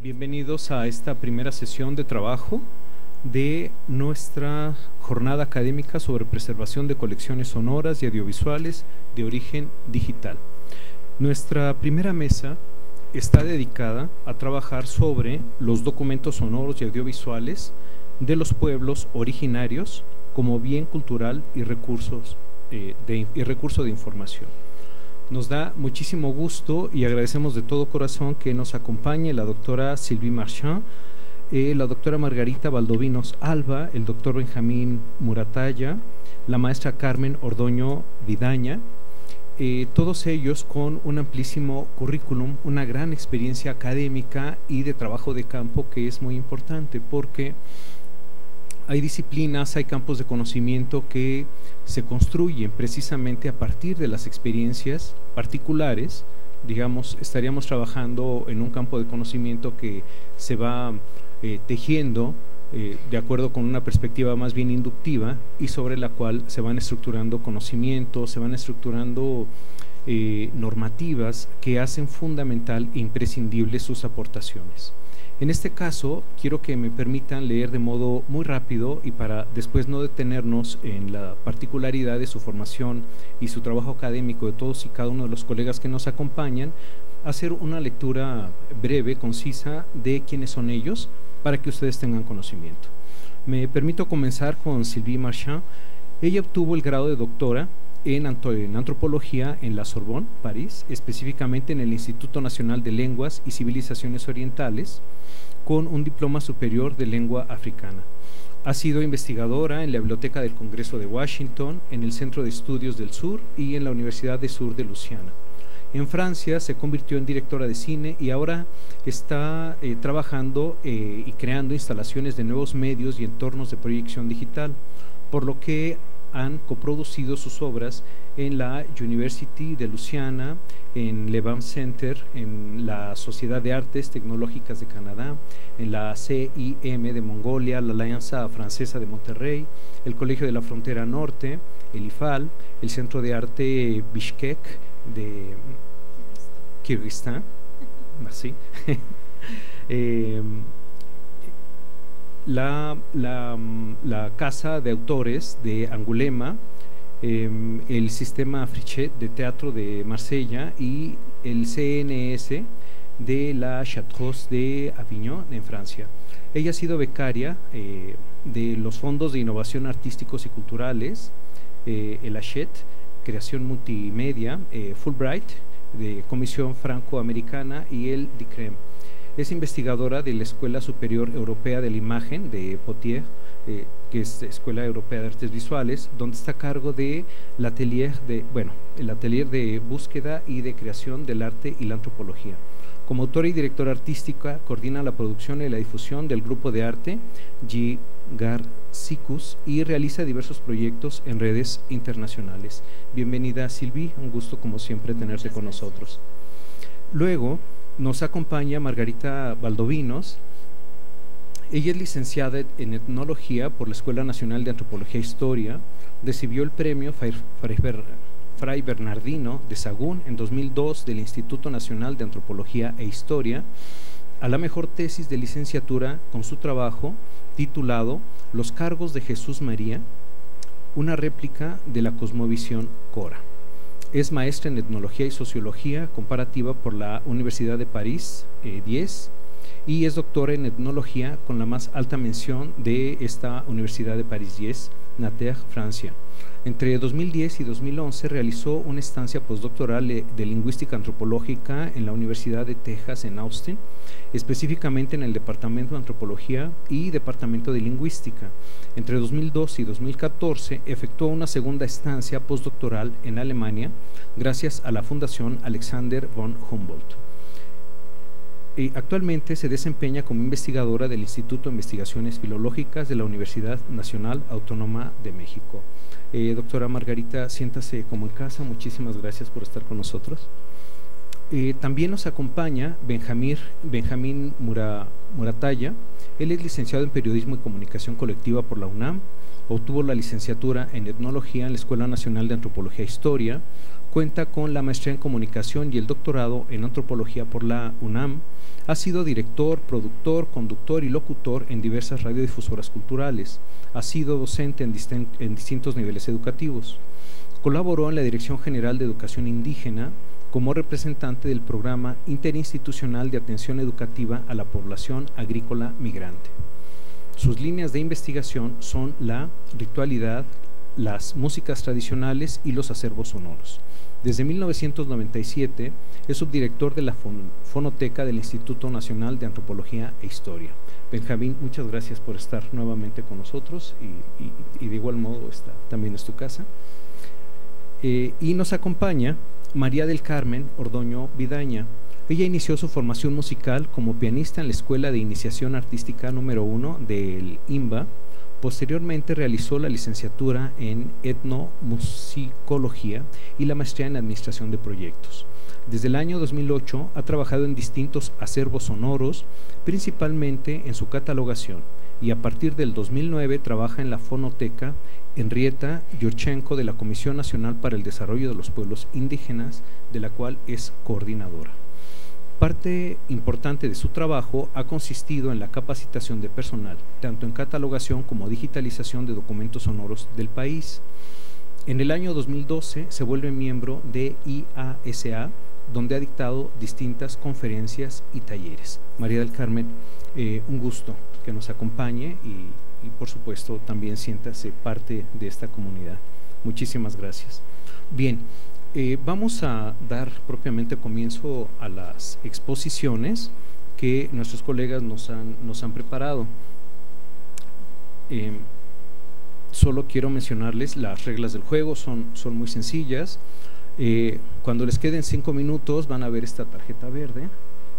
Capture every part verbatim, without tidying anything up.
Bienvenidos a esta primera sesión de trabajo de nuestra jornada académica sobre preservación de colecciones sonoras y audiovisuales de origen digital. Nuestra primera mesa está dedicada a trabajar sobre los documentos sonoros y audiovisuales de los pueblos originarios como bien cultural y, recursos, eh, de, y recurso de información. Nos da muchísimo gusto y agradecemos de todo corazón que nos acompañe la doctora Sylvie Marchand, eh, la doctora Margarita Valdovinos Alba, el doctor Benjamín Muratalla, la maestra Carmen Ordoño Vidaña, eh, todos ellos con un amplísimo currículum, una gran experiencia académica y de trabajo de campo que es muy importante porque hay disciplinas, hay campos de conocimiento que se construyen precisamente a partir de las experiencias particulares. Digamos, estaríamos trabajando en un campo de conocimiento que se va eh, tejiendo eh, de acuerdo con una perspectiva más bien inductiva y sobre la cual se van estructurando conocimientos, se van estructurando eh, normativas que hacen fundamental e imprescindible sus aportaciones. En este caso, quiero que me permitan leer de modo muy rápido y para después no detenernos en la particularidad de su formación y su trabajo académico de todos y cada uno de los colegas que nos acompañan, hacer una lectura breve, concisa de quiénes son ellos para que ustedes tengan conocimiento. Me permito comenzar con Sylvie Marchand. Ella obtuvo el grado de doctora en antropología en la Sorbonne, París, específicamente en el Instituto Nacional de Lenguas y Civilizaciones Orientales, con un diploma superior de lengua africana. Ha sido investigadora en la Biblioteca del Congreso de Washington, en el Centro de Estudios del Sur y en la Universidad de Sur de Luisiana. En Francia se convirtió en directora de cine y ahora está eh, trabajando eh, y creando instalaciones de nuevos medios y entornos de proyección digital, por lo que han coproducido sus obras en la University de Luisiana, en Le Bam Center, en la Sociedad de Artes Tecnológicas de Canadá, en la C I M de Mongolia, la Alianza Francesa de Monterrey, el Colegio de la Frontera Norte, el I F A L, el Centro de Arte Bishkek de Kirguistán, así. eh, La, la, la Casa de Autores de Angulema, eh, el Sistema Frichet de Teatro de Marsella y el C N S de la Chartreuse de Avignon en Francia. Ella ha sido becaria eh, de los Fondos de Innovación Artísticos y Culturales, eh, el Hachette, Creación Multimedia, eh, Fulbright, de Comisión Franco-Americana y el D I C R E M. Es investigadora de la Escuela Superior Europea de la Imagen de Poitiers, eh, que es Escuela Europea de Artes Visuales, donde está a cargo de la atelier de, bueno, el atelier de búsqueda y de creación del arte y la antropología. Como autora y directora artística, coordina la producción y la difusión del grupo de arte Gigarcicus y realiza diversos proyectos en redes internacionales. Bienvenida, Sylvie, un gusto como siempre tenerte con nosotros. Luego nos acompaña Margarita Valdovinos. Ella es licenciada en etnología por la Escuela Nacional de Antropología e Historia, recibió el premio Fray Bernardino de Sahagún en dos mil dos del Instituto Nacional de Antropología e Historia a la mejor tesis de licenciatura con su trabajo titulado Los cargos de Jesús María, una réplica de la cosmovisión Cora. Es maestra en etnología y sociología comparativa por la Universidad de París eh, diez y es doctora en etnología con la más alta mención de esta Universidad de París diez, Nanterre, Francia. Entre dos mil diez y dos mil once realizó una estancia postdoctoral de lingüística antropológica en la Universidad de Texas en Austin, específicamente en el Departamento de Antropología y Departamento de Lingüística. Entre dos mil doce y dos mil catorce efectuó una segunda estancia postdoctoral en Alemania gracias a la Fundación Alexander von Humboldt. Y actualmente se desempeña como investigadora del Instituto de Investigaciones Filológicas de la Universidad Nacional Autónoma de México. Eh, doctora Margarita, siéntase como en casa, muchísimas gracias por estar con nosotros. Eh, también nos acompaña Benjamín, Benjamín Mura, Muratalla. Él es licenciado en Periodismo y Comunicación Colectiva por la UNAM, obtuvo la licenciatura en Etnología en la Escuela Nacional de Antropología e Historia, Cuenta con la maestría en comunicación y el doctorado en antropología por la UNAM. Ha sido director, productor, conductor y locutor en diversas radiodifusoras culturales. Ha sido docente en, en distintos niveles educativos. Colaboró en la Dirección General de Educación Indígena como representante del Programa Interinstitucional de Atención Educativa a la Población Agrícola Migrante. Sus líneas de investigación son la ritualidad, las músicas tradicionales y los acervos sonoros. Desde mil novecientos noventa y siete es subdirector de la fon Fonoteca del Instituto Nacional de Antropología e Historia. Benjamín, muchas gracias por estar nuevamente con nosotros y, y, y de igual modo esta también es tu casa. Eh, y nos acompaña María del Carmen Ordoño Vidaña. Ella inició su formación musical como pianista en la Escuela de Iniciación Artística número uno del I M B A. Posteriormente realizó la licenciatura en etnomusicología y la maestría en administración de proyectos. Desde el año dos mil ocho ha trabajado en distintos acervos sonoros, principalmente en su catalogación, y a partir del dos mil nueve trabaja en la Fonoteca Henrietta Yurchenko de la Comisión Nacional para el Desarrollo de los Pueblos Indígenas, de la cual es coordinadora. Parte importante de su trabajo ha consistido en la capacitación de personal, tanto en catalogación como digitalización de documentos sonoros del país. En el año dos mil doce se vuelve miembro de I A S A, donde ha dictado distintas conferencias y talleres. María del Carmen, eh, un gusto que nos acompañe y, y por supuesto también siéntase parte de esta comunidad. Muchísimas gracias. Bien. Eh, vamos a dar propiamente comienzo a las exposiciones que nuestros colegas nos han, nos han preparado. Eh, solo quiero mencionarles las reglas del juego, son, son muy sencillas. Eh, cuando les queden cinco minutos van a ver esta tarjeta verde.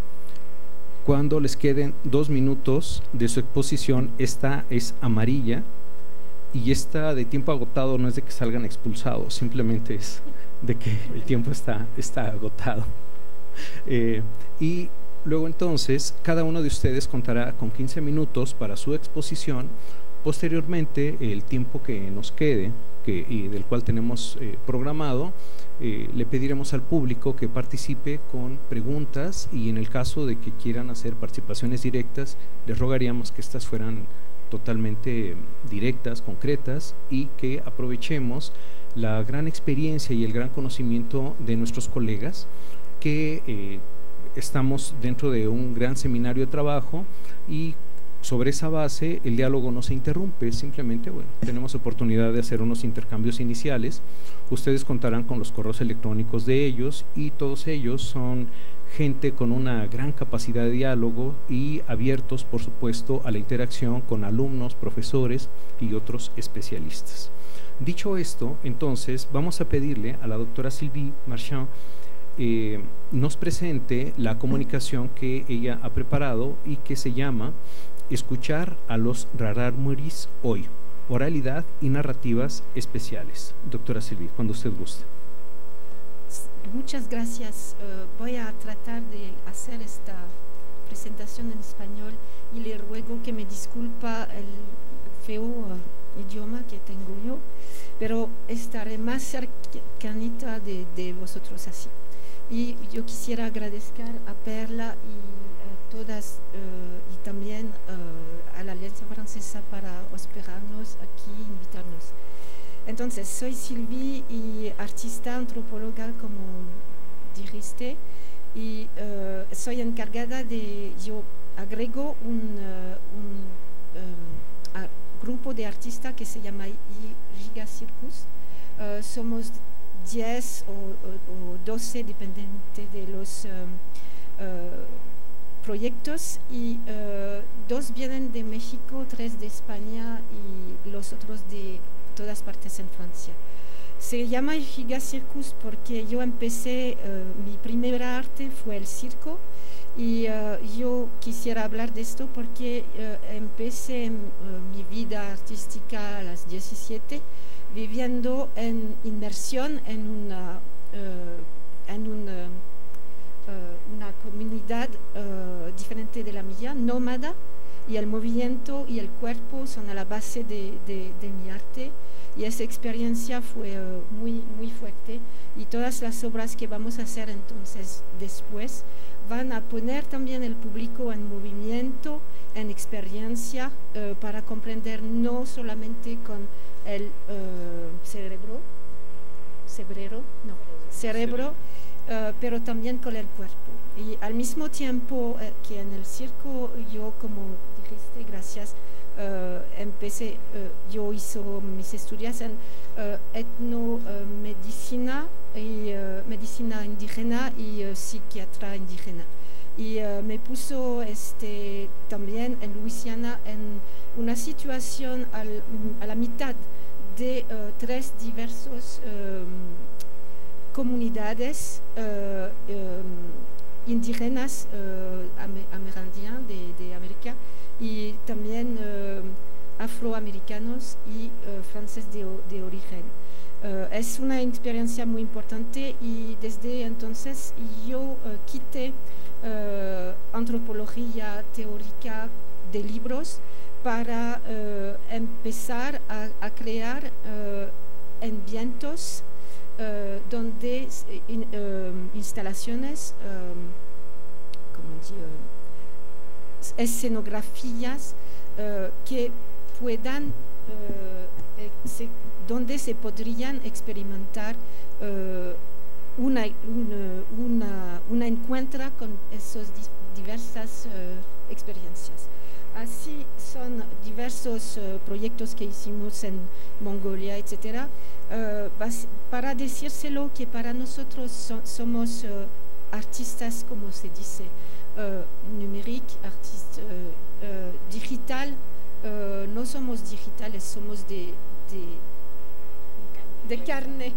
Cuando les queden dos minutos de su exposición, esta es amarilla, y esta de tiempo agotado no es de que salgan expulsados, simplemente es de que el tiempo está, está agotado. Eh, y luego entonces cada uno de ustedes contará con quince minutos para su exposición. Posteriormente, el tiempo que nos quede que, y del cual tenemos eh, programado, eh, le pediremos al público que participe con preguntas, y en el caso de que quieran hacer participaciones directas, les rogaríamos que estas fueran totalmente directas, concretas, y que aprovechemos la gran experiencia y el gran conocimiento de nuestros colegas, que eh, estamos dentro de un gran seminario de trabajo, y sobre esa base el diálogo no se interrumpe, simplemente bueno, tenemos oportunidad de hacer unos intercambios iniciales. Ustedes contarán con los correos electrónicos de ellos, y todos ellos son gente con una gran capacidad de diálogo y abiertos, por supuesto, a la interacción con alumnos, profesores y otros especialistas. Dicho esto, entonces vamos a pedirle a la doctora Sylvie Marchand eh, nos presente la comunicación que ella ha preparado y que se llama Escuchar a los Rarámuris hoy, oralidad y narrativas especiales. Doctora Sylvie, cuando usted guste. Muchas gracias. Uh, voy a tratar de hacer esta presentación en español y le ruego que me disculpa el feo uh, idioma que tengo yo, pero estaré más cercanita de, de vosotros así. Y yo quisiera agradecer a Perla y a todas uh, y también uh, a la Alianza Francesa para hospedarnos aquí, invitarnos. Entonces, soy Sylvie y artista antropóloga, como dijiste, y uh, soy encargada de, yo agrego un, uh, un um, grupo de artistas que se llama Giga Circus. Uh, somos diez o, o, o doce, dependiente de los um, uh, proyectos, y uh, dos vienen de México, tres de España y los otros de todas partes en Francia. Se llama Giga Circus porque yo empecé, uh, mi primera arte fue el circo, y uh, yo quisiera hablar de esto porque uh, empecé uh, mi vida artística a las diecisiete, viviendo en inmersión en una, uh, en una, uh, una comunidad uh, diferente de la mía, nómada, y el movimiento y el cuerpo son a la base de, de, de mi arte, y esa experiencia fue uh, muy, muy fuerte, y todas las obras que vamos a hacer entonces después van a poner también el público en movimiento, en experiencia, uh, para comprender no solamente con el uh, cerebro, cerebro, no, cerebro, uh, pero también con el cuerpo. Y al mismo tiempo uh, que en el circo yo, como dijiste, gracias, uh, empecé, uh, yo hice mis estudios en uh, etnomedicina y uh, medicina indígena y uh, psiquiatra indígena. Y uh, me puso este, también en Luisiana en una situación al, a la mitad de uh, tres diversos um, comunidades uh, um, indígenas uh, amerindias de, de América, y también uh, afroamericanos y uh, franceses de, de origen. Uh, es una experiencia muy importante, y desde entonces yo uh, quité uh, antropología teórica de libros para uh, empezar a, a crear uh, ambientes uh, donde in, uh, instalaciones, um, como digo, uh, escenografías uh, que puedan, uh, se, donde se podrían experimentar uh, una, una, una, una encuentra con esas diversas uh, experiencias. Así son diversos uh, proyectos que hicimos en Mongolia, etcétera. Uh, para decírselo que para nosotros so, somos uh, artistas, como se dice, uh, numérique, artista uh, uh, digital, uh, no somos digitales, somos de, de, de carne,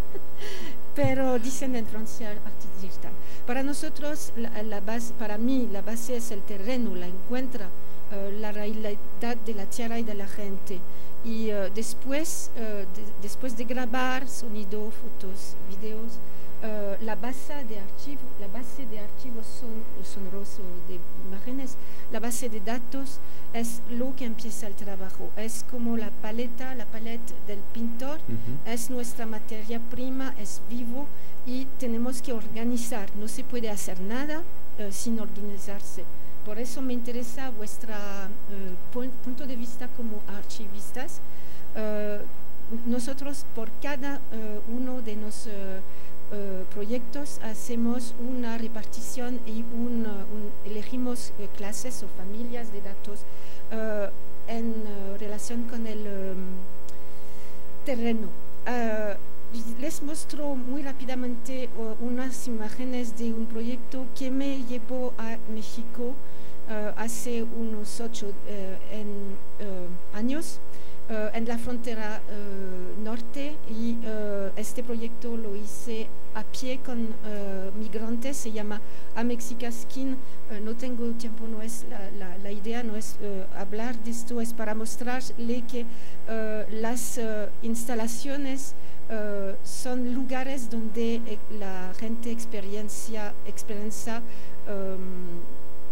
pero dicen en francés artista digital. Para nosotros, la, la base, para mí, la base es el terreno, la encuentra, Uh, la realidad de la tierra y de la gente, y uh, después, uh, de, después de grabar sonido, fotos, videos, uh, la base de archivo, la base de archivos son, sonoros de imágenes, la base de datos es lo que empieza el trabajo, es como la paleta, la paleta del pintor, uh-huh. Es nuestra materia prima, es vivo, y tenemos que organizar, no se puede hacer nada uh, sin organizarse. Por eso me interesa vuestro uh, punto de vista como archivistas. Uh, nosotros por cada uh, uno de los uh, uh, proyectos hacemos una repartición y un, uh, un, elegimos uh, clases o familias de datos uh, en uh, relación con el um, terreno. Uh, Les muestro muy rápidamente uh, unas imágenes de un proyecto que me llevó a México uh, hace unos ocho uh, en, uh, años, uh, en la frontera uh, norte, y uh, este proyecto lo hice a pie con uh, migrantes, se llama Amexicaskin. Uh, no tengo tiempo, no es la, la, la idea, no es uh, hablar de esto, es para mostrarle que uh, las uh, instalaciones Uh, son lugares donde eh, la gente experiencia, experiencia um,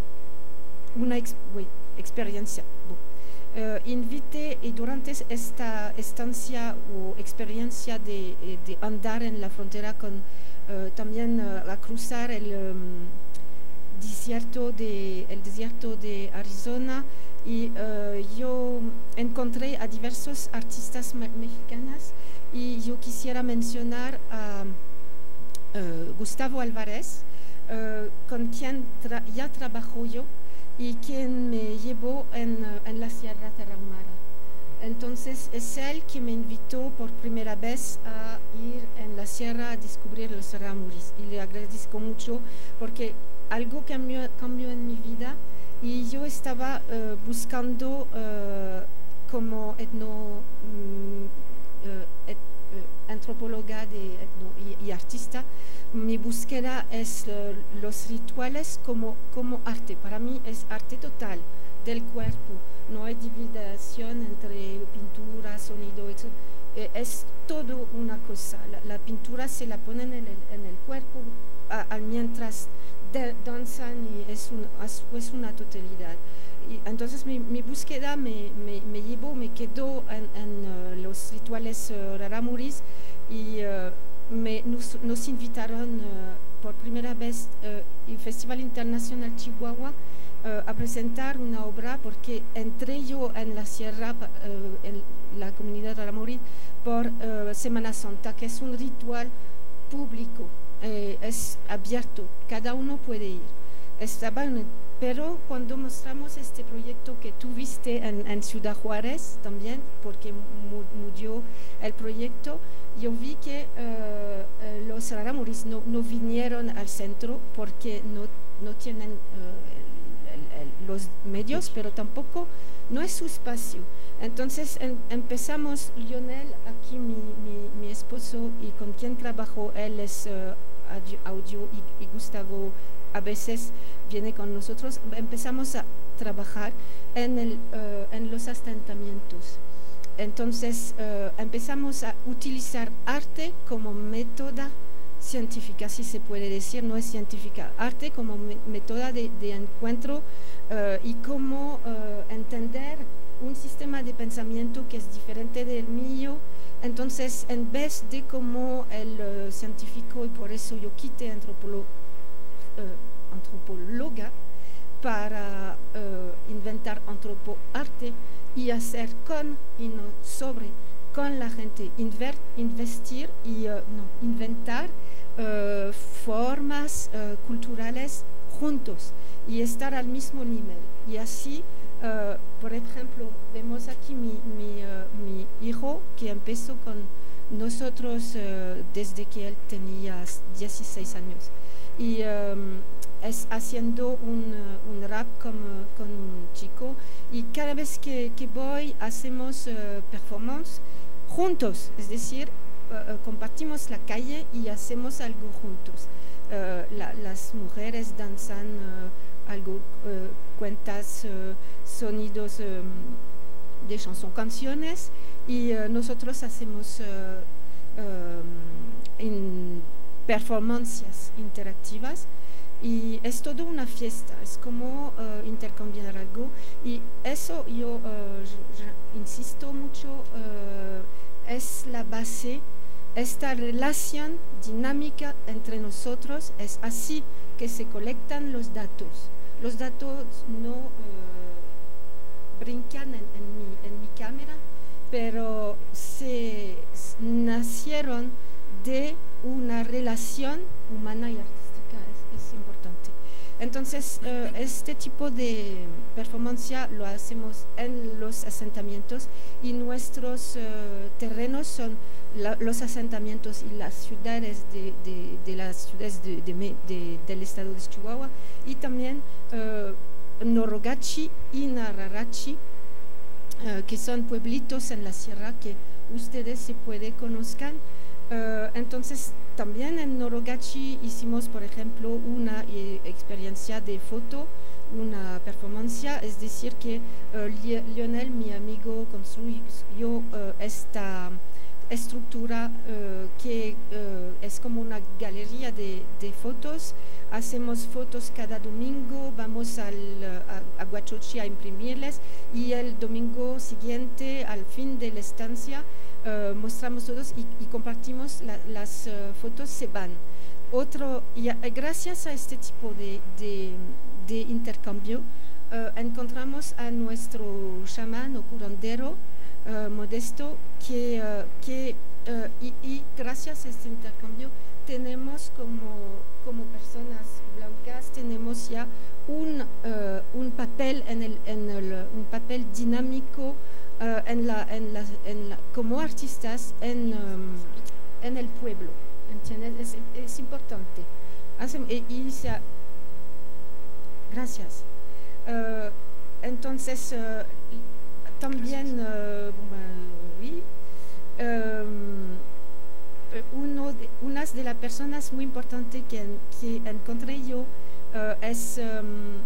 una ex, oui, experiencia. Uh, invité, y durante esta estancia o experiencia de, de andar en la frontera con uh, también uh, a cruzar el um, desierto de el desierto de Arizona, y uh, yo encontré a diversos artistas me mexicanas. Y yo quisiera mencionar a uh, Gustavo Álvarez, uh, con quien tra ya trabajo yo y quien me llevó en, uh, en la Sierra Tarahumara. Entonces es él que me invitó por primera vez a ir en la sierra a descubrir los rarámuris, y le agradezco mucho porque algo cambió, cambió en mi vida, y yo estaba uh, buscando uh, como etno... Um, Uh, et, uh, antropóloga de, etno, y, y artista. Mi búsqueda es uh, los rituales como, como arte. Para mí es arte total del cuerpo, no hay dividación entre pintura, sonido, etcétera. Eh, es todo una cosa. La, la pintura se la pone en el, en el cuerpo a, a, mientras de, danzan y es, un, es una totalidad. Y entonces mi, mi búsqueda me, me, me llevó, me quedó en, en uh, los rituales uh, rarámuris y uh, me, nos, nos invitaron uh, por primera vez uh, el Festival Internacional Chihuahua uh, a presentar una obra porque entré yo en la sierra, uh, en la comunidad rarámuri, por uh, Semana Santa, que es un ritual público, eh, es abierto, cada uno puede ir. Estaba en el, pero cuando mostramos este proyecto que tuviste en, en Ciudad Juárez también, porque mu murió el proyecto, yo vi que uh, los rarámuris no, no vinieron al centro porque no, no tienen uh, el, el, el, los medios, pero tampoco no es su espacio. Entonces en, empezamos, Lionel, aquí mi, mi, mi esposo y con quien trabajo, él es uh, audio y, y Gustavo a veces viene con nosotros, empezamos a trabajar en, el, uh, en los asentamientos. Entonces uh, empezamos a utilizar arte como método científica, si se puede decir, no es científica, arte como método de, de encuentro uh, y cómo uh, entender un sistema de pensamiento que es diferente del mío. Entonces, en vez de como el uh, científico, y por eso yo quité antropólogo, uh, antropóloga para uh, inventar antropoarte y hacer con y no sobre, con la gente, inver, investir y uh, no, inventar uh, formas uh, culturales juntos y estar al mismo nivel. Y así, uh, por ejemplo, vemos aquí mi, mi, uh, mi hijo que empezó con nosotros uh, desde que él tenía dieciséis años. Y um, es haciendo un, uh, un rap con, uh, con un chico y cada vez que, que voy hacemos uh, performance juntos, es decir, uh, uh, compartimos la calle y hacemos algo juntos. Uh, la, las mujeres danzan uh, algo, uh, cuentas, uh, sonidos um, de chanson, canciones y uh, nosotros hacemos uh, um, in performances interactivas. Y es todo una fiesta, es como uh, intercambiar algo y eso yo, uh, yo, yo insisto mucho, uh, es la base, esta relación dinámica entre nosotros, es así que se colectan los datos. Los datos no uh, brincan en, en, mi, en mi cámara, pero se nacieron de una relación humana y artística. Importante. Entonces, uh, este tipo de performance lo hacemos en los asentamientos y nuestros uh, terrenos son la, los asentamientos y las ciudades de, de, de las ciudades de, de, de, del estado de Chihuahua y también uh, Norogachi y Nararachi, uh, que son pueblitos en la sierra que ustedes se puede conozcan. Uh, entonces, también en Norogachi hicimos, por ejemplo, una eh, experiencia de foto, una performance, es decir, que uh, Lionel, mi amigo, construyó uh, esta estructura uh, que uh, es como una galería de, de fotos. Hacemos fotos cada domingo, vamos al, a, a Huachochi a imprimirles y el domingo siguiente, al fin de la estancia, Uh, mostramos todos y, y compartimos la, las uh, fotos, se van. Otro, y a, gracias a este tipo de, de, de intercambio, uh, encontramos a nuestro chamán o curandero uh, Modesto, que, uh, que uh, y, y gracias a este intercambio tenemos como, como personas blancas, tenemos ya un, uh, un papel, en el, en el, un papel dinámico Uh, en la, en la, en la, como artistas en, um, en el pueblo, ¿entiendes? Es, es importante. Hace, y, y sea, gracias. Uh, entonces, uh, también, uh, oui, um, uno de, una de las personas muy importantes que, que encontré yo uh, es... Um,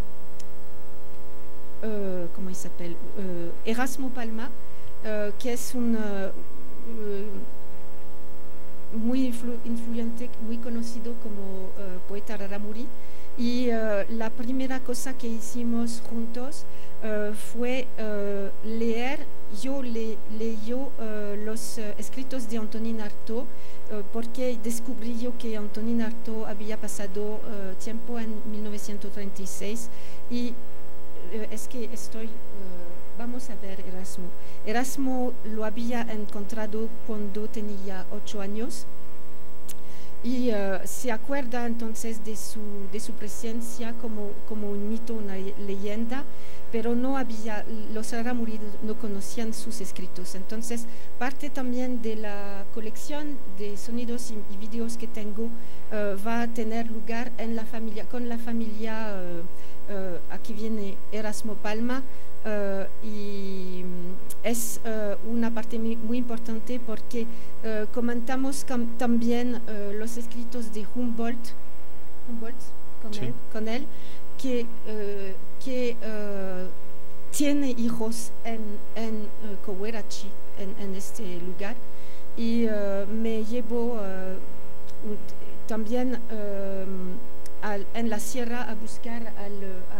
Uh, ¿cómo se llama? Uh, Erasmo Palma, uh, que es un uh, uh, muy muy influ influyente, muy conocido como uh, poeta Raramuri. Y uh, la primera cosa que hicimos juntos uh, fue uh, leer, yo le, leyó uh, los uh, escritos de Antonin Artaud, uh, porque descubrí yo que Antonin Artaud había pasado uh, tiempo en mil novecientos treinta y seis y uh, es que estoy, uh, vamos a ver Erasmo. Erasmo lo había encontrado cuando tenía ocho años. Y uh, se acuerda entonces de su, de su presencia como, como un mito, una leyenda, pero no había, los Raramuri no conocían sus escritos. Entonces, parte también de la colección de sonidos y, y vídeos que tengo uh, va a tener lugar en la familia, con la familia, uh, uh, aquí viene Erasmo Palma, uh, y es uh, una parte muy, muy importante porque uh, comentamos también uh, los escritos de Humboldt, Humboldt con, sí. él, con él, que, uh, que uh, tiene hijos en, en uh, Coweratxi, en, en este lugar, y uh, me llevo uh, también uh, al, en la sierra a buscar al,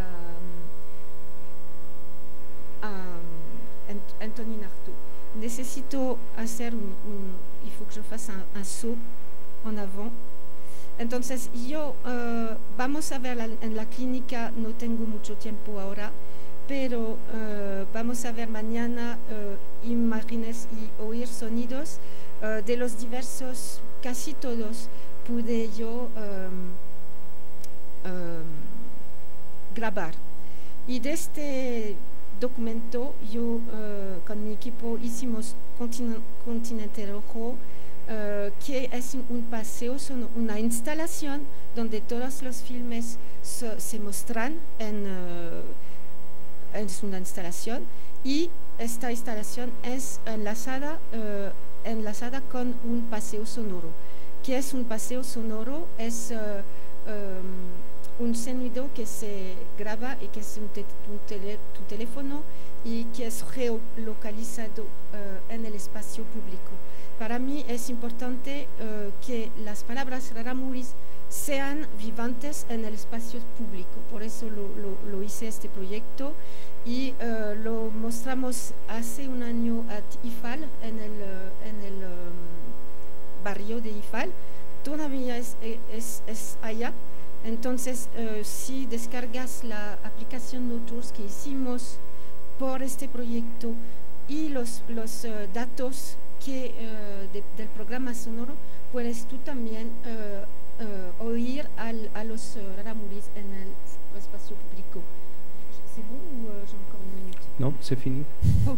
a, a Antonin Artaud. Necesito hacer un, un, il faut que je fasse un, un saut en avant. Entonces yo uh, vamos a ver la, en la clínica, no tengo mucho tiempo ahora, pero uh, vamos a ver mañana uh, imágenes y oír sonidos uh, de los diversos, casi todos pude yo um, um, grabar. Y de este documento yo uh, con mi equipo hicimos Continen Continente Rojo, uh, que es un paseo, son una instalación donde todos los filmes so, se muestran en, uh, es una instalación, y esta instalación es enlazada, uh, enlazada con un paseo sonoro. ¿Qué es un paseo sonoro? Es uh, um, un sonido que se graba y que es un te tu, tele tu teléfono y que es geolocalizado uh, en el espacio público. Para mí es importante uh, que las palabras Raramuris sean vivantes en el espacio público, por eso lo, lo, lo hice este proyecto y uh, lo mostramos hace un año a Ifal, en el, uh, en el um, barrio de Ifal, todavía es, es, es allá. Entonces, uh, si descargas la aplicación NoTours que hicimos por este proyecto y los, los uh, datos que, uh, de, del programa sonoro, puedes tú también uh, uh, oír al, a los uh, Raramuris en el espacio público. ¿C'est bon ou uh, j'ai encore une minute? No, c'est fini. Oh,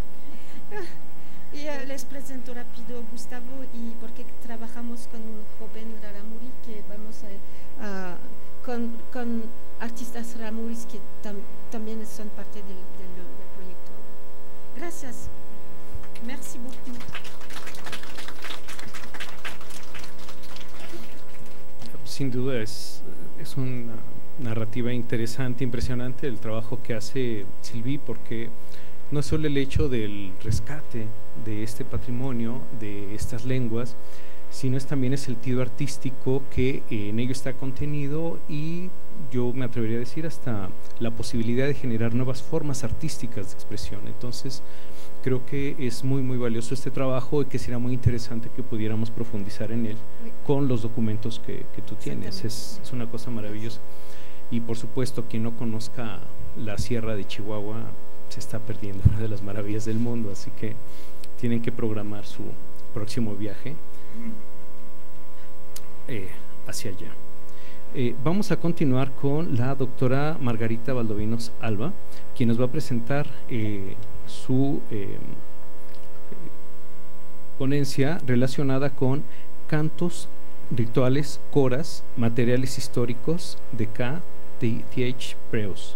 y uh, les presento rápido Gustavo, y porque trabajamos con un joven Raramuri que vamos a Uh, con, con artistas Raramuris que tam, también son parte del, del, del proyecto. Gracias. Merci beaucoup. Sin duda es, es una narrativa interesante, impresionante el trabajo que hace Sylvie, porque no es solo el hecho del rescate de este patrimonio, de estas lenguas, sino es también el sentido artístico que eh, en ello está contenido, y yo me atrevería a decir hasta la posibilidad de generar nuevas formas artísticas de expresión. Entonces creo que es muy muy valioso este trabajo y que será muy interesante que pudiéramos profundizar en él con los documentos que, que tú tienes. Es, es una cosa maravillosa, y por supuesto quien no conozca la Sierra de Chihuahua se está perdiendo una de las maravillas del mundo, así que tienen que programar su próximo viaje Eh, hacia allá. Eh, vamos a continuar con la doctora Margarita Valdovinos Alba, quien nos va a presentar eh, su eh, ponencia relacionada con cantos, rituales, coras, materiales históricos de K. T H. Preus.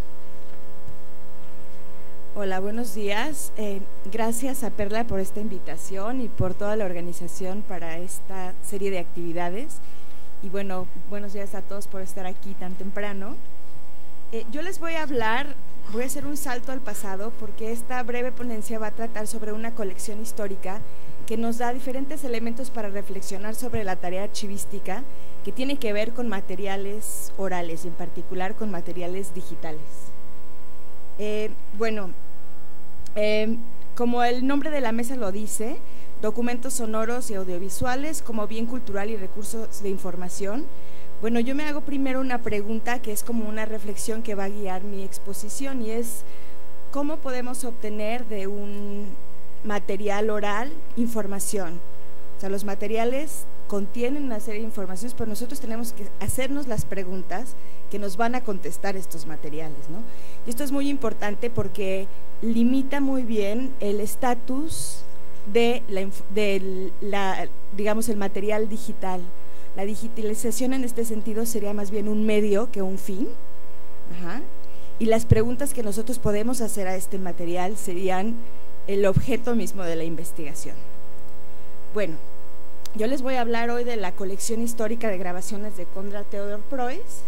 Hola, buenos días. Eh, gracias a Perla por esta invitación y por toda la organización para esta serie de actividades. Y bueno, buenos días a todos por estar aquí tan temprano. Eh, yo les voy a hablar, voy a hacer un salto al pasado, porque esta breve ponencia va a tratar sobre una colección histórica que nos da diferentes elementos para reflexionar sobre la tarea archivística que tiene que ver con materiales orales y en particular con materiales digitales. Eh, bueno, eh, como el nombre de la mesa lo dice, documentos sonoros y audiovisuales como bien cultural y recursos de información. Bueno, yo me hago primero una pregunta que es como una reflexión que va a guiar mi exposición y es ¿cómo podemos obtener de un material oral información? O sea, los materiales contienen una serie de informaciones, pero nosotros tenemos que hacernos las preguntas que nos van a contestar estos materiales, ¿no? Y esto es muy importante porque limita muy bien el estatus de la, de la, digamos, el material digital. La digitalización en este sentido sería más bien un medio que un fin. Ajá. Y las preguntas que nosotros podemos hacer a este material serían el objeto mismo de la investigación. Bueno, yo les voy a hablar hoy de la colección histórica de grabaciones de Konrad Theodor Preuss.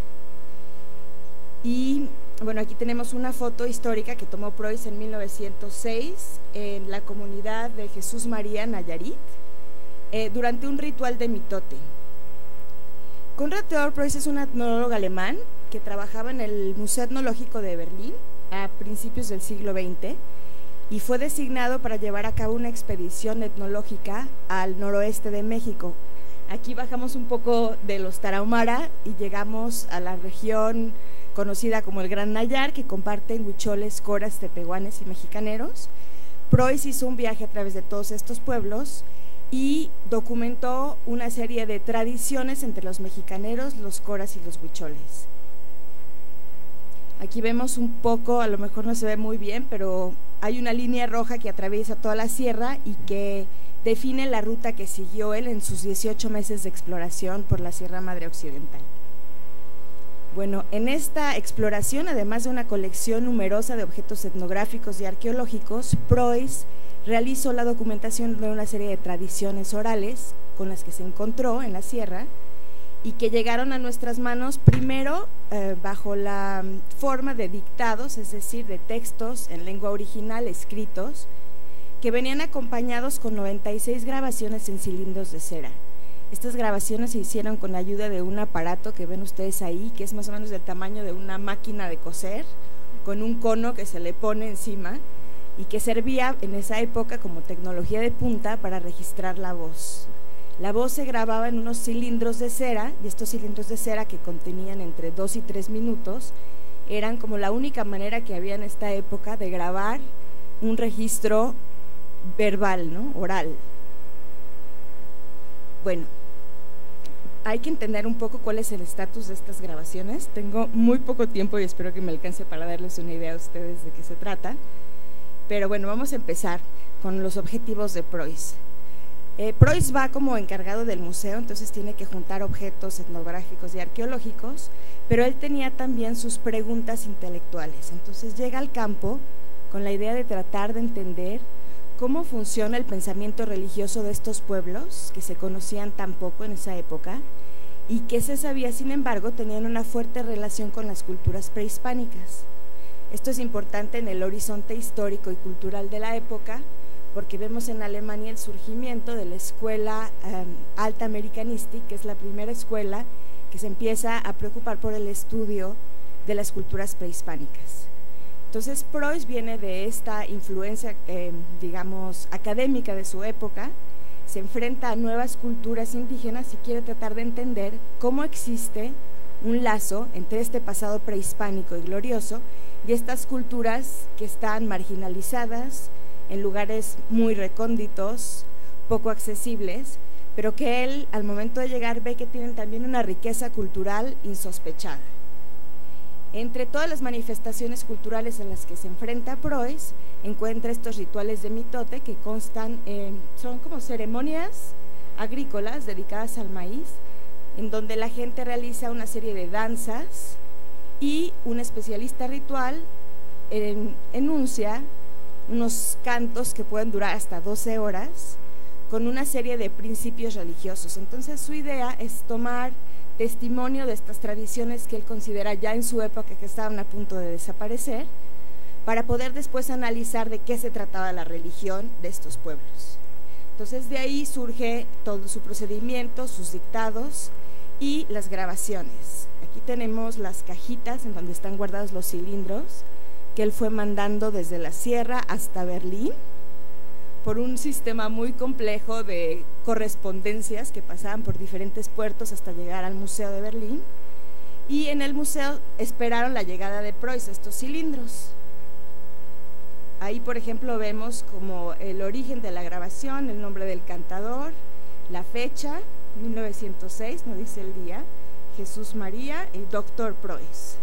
Y bueno, aquí tenemos una foto histórica que tomó Preuss en mil novecientos seis en la comunidad de Jesús María, Nayarit, eh, durante un ritual de mitote. Konrad Theodor Preuss es un etnólogo alemán que trabajaba en el Museo Etnológico de Berlín a principios del siglo veinte y fue designado para llevar a cabo una expedición etnológica al noroeste de México. Aquí bajamos un poco de los Tarahumara y llegamos a la región conocida como el Gran Nayar, que comparten huicholes, coras, tepehuanes y mexicaneros. Preuss hizo un viaje a través de todos estos pueblos y documentó una serie de tradiciones entre los mexicaneros, los coras y los huicholes. Aquí vemos un poco, a lo mejor no se ve muy bien, pero hay una línea roja que atraviesa toda la sierra y que define la ruta que siguió él en sus dieciocho meses de exploración por la Sierra Madre Occidental. Bueno, en esta exploración, además de una colección numerosa de objetos etnográficos y arqueológicos, Preuss realizó la documentación de una serie de tradiciones orales con las que se encontró en la sierra y que llegaron a nuestras manos primero eh, bajo la forma de dictados, es decir, de textos en lengua original escritos, que venían acompañados con noventa y seis grabaciones en cilindros de cera. Estas grabaciones se hicieron con la ayuda de un aparato que ven ustedes ahí, que es más o menos del tamaño de una máquina de coser, con un cono que se le pone encima y que servía en esa época como tecnología de punta para registrar la voz. La voz se grababa en unos cilindros de cera y estos cilindros de cera, que contenían entre dos y tres minutos, eran como la única manera que había en esta época de grabar un registro verbal, ¿no? Oral. Bueno, hay que entender un poco cuál es el estatus de estas grabaciones. Tengo muy poco tiempo y espero que me alcance para darles una idea a ustedes de qué se trata. Pero bueno, vamos a empezar con los objetivos de Preuss. Eh, Preuss va como encargado del museo, entonces tiene que juntar objetos etnográficos y arqueológicos, pero él tenía también sus preguntas intelectuales. Entonces llega al campo con la idea de tratar de entender cómo funciona el pensamiento religioso de estos pueblos que se conocían tan poco en esa época y que se sabía, sin embargo, tenían una fuerte relación con las culturas prehispánicas. Esto es importante en el horizonte histórico y cultural de la época, porque vemos en Alemania el surgimiento de la escuela um, Alta Amerikanistik, que es la primera escuela que se empieza a preocupar por el estudio de las culturas prehispánicas. Entonces Preuss viene de esta influencia, eh, digamos, académica de su época, se enfrenta a nuevas culturas indígenas y quiere tratar de entender cómo existe un lazo entre este pasado prehispánico y glorioso y estas culturas que están marginalizadas, en lugares muy recónditos, poco accesibles, pero que él, al momento de llegar, ve que tienen también una riqueza cultural insospechada. Entre todas las manifestaciones culturales en las que se enfrenta Preuss, encuentra estos rituales de mitote que constan, en, son como ceremonias agrícolas dedicadas al maíz, en donde la gente realiza una serie de danzas y un especialista ritual en, enuncia unos cantos que pueden durar hasta doce horas con una serie de principios religiosos. Entonces su idea es tomar testimonio de estas tradiciones que él considera ya en su época que estaban a punto de desaparecer, para poder después analizar de qué se trataba la religión de estos pueblos. Entonces de ahí surge todo su procedimiento, sus dictados y las grabaciones. Aquí tenemos las cajitas en donde están guardados los cilindros que él fue mandando desde la sierra hasta Berlín por un sistema muy complejo de correspondencias que pasaban por diferentes puertos hasta llegar al Museo de Berlín, y en el museo esperaron la llegada de Preuss, estos cilindros. Ahí, por ejemplo, vemos como el origen de la grabación, el nombre del cantador, la fecha, mil novecientos seis, no dice el día, Jesús María y doctor Preuss.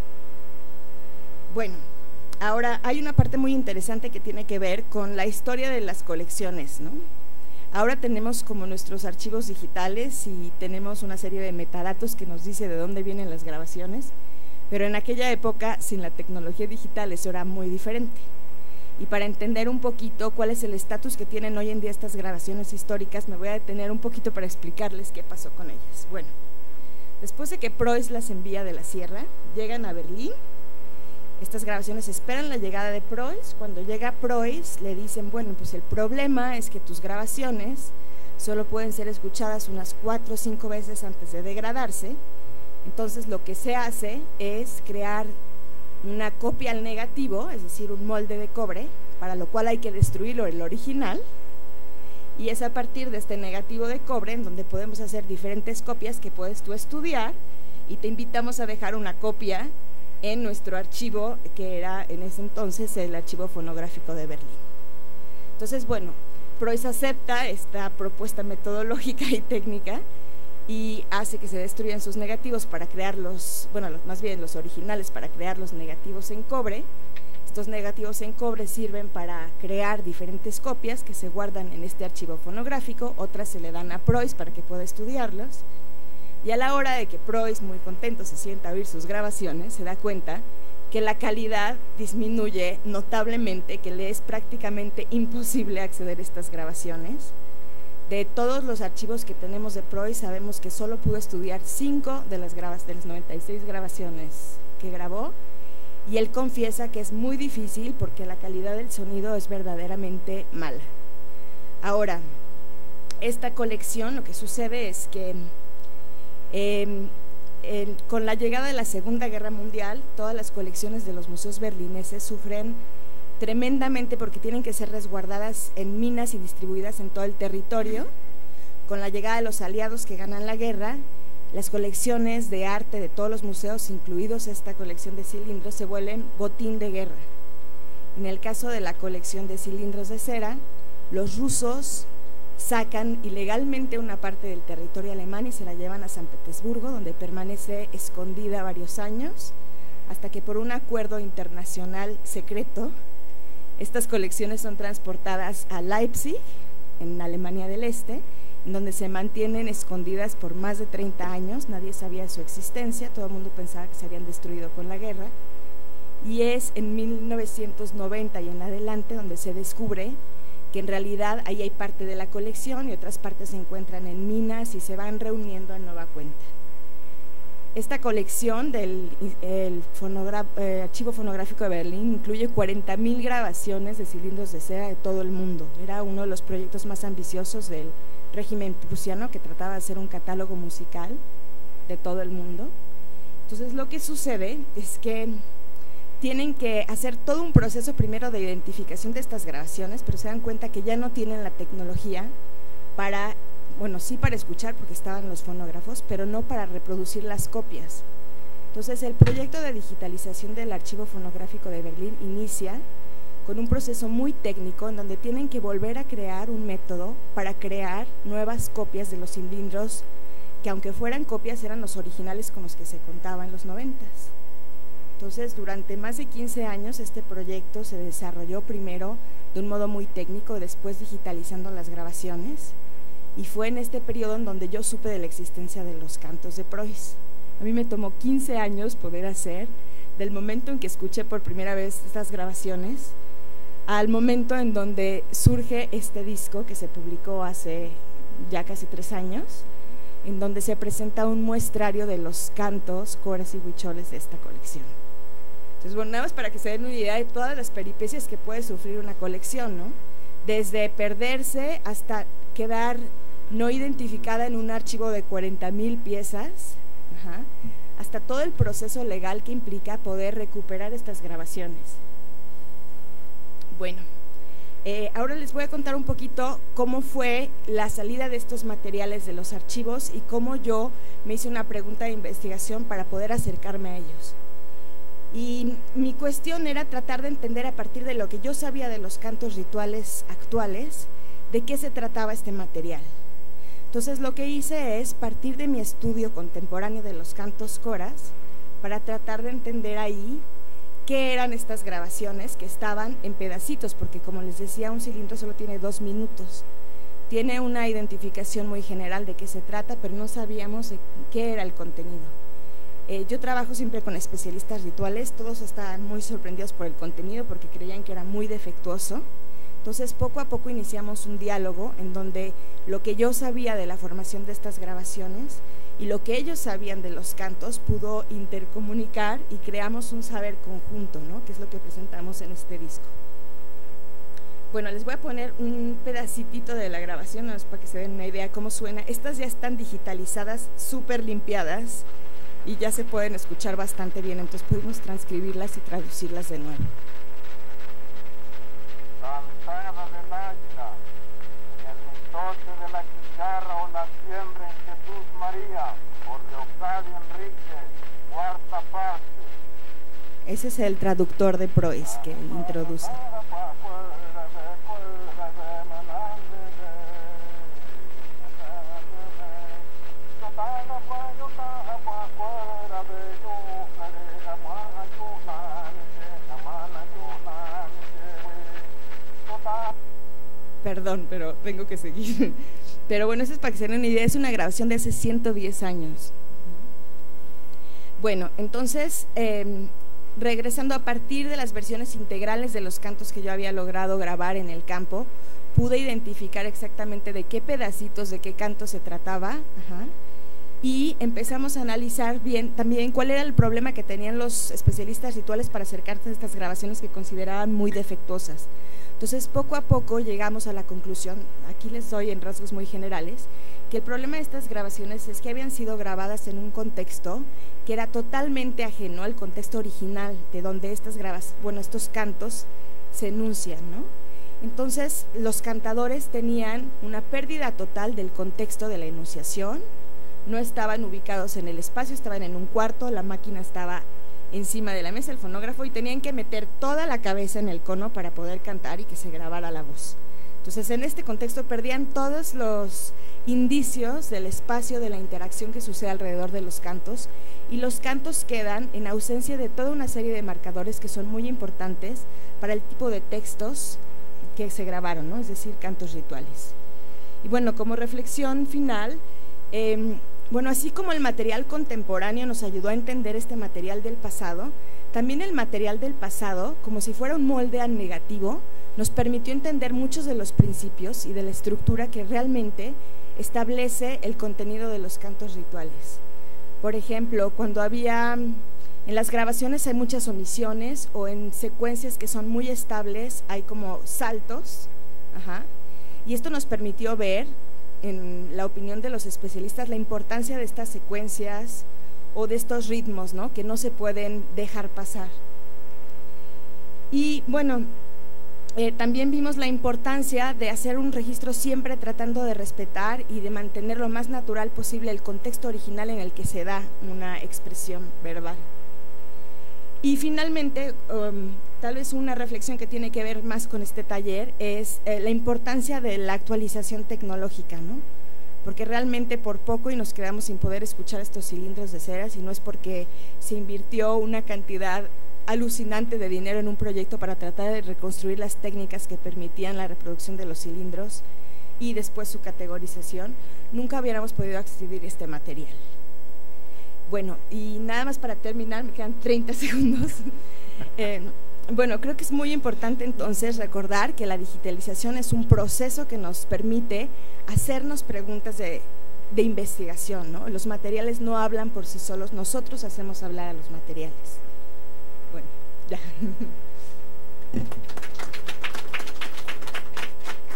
Bueno, ahora hay una parte muy interesante que tiene que ver con la historia de las colecciones, ¿no? Ahora tenemos como nuestros archivos digitales y tenemos una serie de metadatos que nos dice de dónde vienen las grabaciones, pero en aquella época, sin la tecnología digital, eso era muy diferente. Y para entender un poquito cuál es el estatus que tienen hoy en día estas grabaciones históricas, me voy a detener un poquito para explicarles qué pasó con ellas. Bueno, después de que Preuss las envía de la sierra, llegan a Berlín. Estas grabaciones esperan la llegada de Preuss. Cuando llega Preuss le dicen, bueno, pues el problema es que tus grabaciones solo pueden ser escuchadas unas cuatro o cinco veces antes de degradarse. Entonces lo que se hace es crear una copia al negativo, es decir, un molde de cobre, para lo cual hay que destruirlo, el original, y es a partir de este negativo de cobre en donde podemos hacer diferentes copias que puedes tú estudiar, y te invitamos a dejar una copia en nuestro archivo, que era en ese entonces el archivo fonográfico de Berlín. Entonces, bueno, Preuss acepta esta propuesta metodológica y técnica y hace que se destruyan sus negativos para crear los, bueno, más bien los originales, para crear los negativos en cobre. Estos negativos en cobre sirven para crear diferentes copias que se guardan en este archivo fonográfico, otras se le dan a Preuss para que pueda estudiarlos. Y a la hora de que Preuss, muy contento, se sienta a oír sus grabaciones, se da cuenta que la calidad disminuye notablemente, que le es prácticamente imposible acceder a estas grabaciones. De todos los archivos que tenemos de Preuss, sabemos que solo pudo estudiar cinco de las, grabas, de las noventa y seis grabaciones que grabó, y él confiesa que es muy difícil porque la calidad del sonido es verdaderamente mala. Ahora, esta colección, lo que sucede es que Eh, eh, con la llegada de la Segunda Guerra Mundial, todas las colecciones de los museos berlineses sufren tremendamente porque tienen que ser resguardadas en minas y distribuidas en todo el territorio. Con la llegada de los aliados que ganan la guerra, las colecciones de arte de todos los museos, incluidos esta colección de cilindros, se vuelven botín de guerra. En el caso de la colección de cilindros de cera, los rusos sacan ilegalmente una parte del territorio alemán y se la llevan a San Petersburgo, donde permanece escondida varios años, hasta que por un acuerdo internacional secreto, estas colecciones son transportadas a Leipzig, en Alemania del Este, en donde se mantienen escondidas por más de treinta años, nadie sabía de su existencia, todo el mundo pensaba que se habían destruido con la guerra, y es en mil novecientos noventa y en adelante donde se descubre que en realidad ahí hay parte de la colección y otras partes se encuentran en minas y se van reuniendo a nueva cuenta. Esta colección del el fonogra eh, Archivo Fonográfico de Berlín incluye cuarenta mil grabaciones de cilindros de cera de todo el mundo. Era uno de los proyectos más ambiciosos del régimen prusiano, que trataba de hacer un catálogo musical de todo el mundo. Entonces lo que sucede es que tienen que hacer todo un proceso primero de identificación de estas grabaciones, pero se dan cuenta que ya no tienen la tecnología para, bueno, sí para escuchar porque estaban los fonógrafos, pero no para reproducir las copias. Entonces el proyecto de digitalización del Archivo Fonográfico de Berlín inicia con un proceso muy técnico en donde tienen que volver a crear un método para crear nuevas copias de los cilindros que, aunque fueran copias, eran los originales con los que se contaba en los noventas. Entonces, durante más de quince años este proyecto se desarrolló primero de un modo muy técnico, después digitalizando las grabaciones, y fue en este periodo en donde yo supe de la existencia de los cantos de Preuss. A mí me tomó quince años poder hacer, del momento en que escuché por primera vez estas grabaciones, al momento en donde surge este disco que se publicó hace ya casi tres años, en donde se presenta un muestrario de los cantos, coras y huicholes de esta colección. Entonces, bueno, nada más para que se den una idea de todas las peripecias que puede sufrir una colección, ¿no? desde perderse hasta quedar no identificada en un archivo de cuarenta mil piezas, ajá, hasta todo el proceso legal que implica poder recuperar estas grabaciones. Bueno, eh, ahora les voy a contar un poquito cómo fue la salida de estos materiales de los archivos y cómo yo me hice una pregunta de investigación para poder acercarme a ellos. Y mi cuestión era tratar de entender a partir de lo que yo sabía de los cantos rituales actuales, de qué se trataba este material. Entonces lo que hice es partir de mi estudio contemporáneo de los cantos coras para tratar de entender ahí qué eran estas grabaciones que estaban en pedacitos, porque como les decía, un cilindro solo tiene dos minutos. Tiene una identificación muy general de qué se trata, pero no sabíamos de qué era el contenido. Eh, yo trabajo siempre con especialistas rituales, todos estaban muy sorprendidos por el contenido porque creían que era muy defectuoso. Entonces poco a poco iniciamos un diálogo en donde lo que yo sabía de la formación de estas grabaciones y lo que ellos sabían de los cantos pudo intercomunicar y creamos un saber conjunto, ¿no? Que es lo que presentamos en este disco. Bueno, les voy a poner un pedacitito de la grabación, ¿no? Para que se den una idea de cómo suena. Estas ya están digitalizadas, súper limpiadas y ya se pueden escuchar bastante bien, entonces pudimos transcribirlas y traducirlas de nuevo. Cansada del águila, en el mitote de la chicharra o la siembra en Jesús María, por Leocadio Enrique, cuarta parte. Ese es el traductor de Proes que introduce. Perdón, pero tengo que seguir. Pero bueno, eso es para que se den una idea, es una grabación de hace ciento diez años. Bueno, entonces, eh, regresando a partir de las versiones integrales de los cantos que yo había logrado grabar en el campo, pude identificar exactamente de qué pedacitos, de qué canto se trataba, ajá, y empezamos a analizar bien también cuál era el problema que tenían los especialistas rituales para acercarse a estas grabaciones que consideraban muy defectuosas. Entonces, poco a poco llegamos a la conclusión, aquí les doy en rasgos muy generales, que el problema de estas grabaciones es que habían sido grabadas en un contexto que era totalmente ajeno al contexto original de donde estas grabas, bueno, estos cantos se enuncian, ¿no? Entonces, los cantadores tenían una pérdida total del contexto de la enunciación, no estaban ubicados en el espacio, estaban en un cuarto, la máquina estaba encima de la mesa, el fonógrafo, y tenían que meter toda la cabeza en el cono para poder cantar y que se grabara la voz. Entonces, en este contexto perdían todos los indicios del espacio, de la interacción que sucede alrededor de los cantos, y los cantos quedan en ausencia de toda una serie de marcadores que son muy importantes para el tipo de textos que se grabaron, ¿no? Es decir, cantos rituales. Y bueno, como reflexión final, eh, bueno, así como el material contemporáneo nos ayudó a entender este material del pasado, también el material del pasado, como si fuera un molde al negativo, nos permitió entender muchos de los principios y de la estructura que realmente establece el contenido de los cantos rituales. Por ejemplo, cuando había, en las grabaciones hay muchas omisiones o en secuencias que son muy estables hay como saltos, ajá, y esto nos permitió ver, en la opinión de los especialistas, la importancia de estas secuencias o de estos ritmos, ¿no? Que no se pueden dejar pasar. Y bueno, eh, también vimos la importancia de hacer un registro siempre tratando de respetar y de mantener lo más natural posible el contexto original en el que se da una expresión verbal. Y finalmente, um, tal vez una reflexión que tiene que ver más con este taller es eh, la importancia de la actualización tecnológica, ¿no? Porque realmente por poco y nos quedamos sin poder escuchar estos cilindros de cera, y no es porque se invirtió una cantidad alucinante de dinero en un proyecto para tratar de reconstruir las técnicas que permitían la reproducción de los cilindros y después su categorización, nunca hubiéramos podido acceder a este material. Bueno, y nada más para terminar, me quedan treinta segundos. Eh, bueno, creo que es muy importante entonces recordar que la digitalización es un proceso que nos permite hacernos preguntas de, de investigación, ¿no? Los materiales no hablan por sí solos, nosotros hacemos hablar a los materiales. Bueno, ya.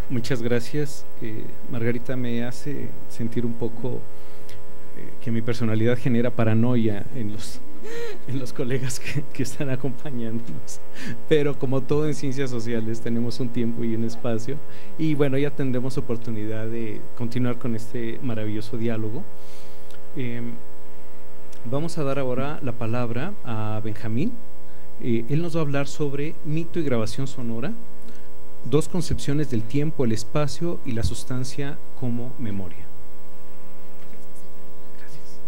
Muchas gracias. Eh, Margarita me hace sentir un poco eh, que mi personalidad genera paranoia en los, en los colegas que, que están acompañándonos. Pero como todo en ciencias sociales tenemos un tiempo y un espacio y bueno, ya tendremos oportunidad de continuar con este maravilloso diálogo. Eh, vamos a dar ahora la palabra a Benjamín. Eh, él nos va a hablar sobre mito y grabación sonora, dos concepciones del tiempo, el espacio y la sustancia como memoria. Gracias.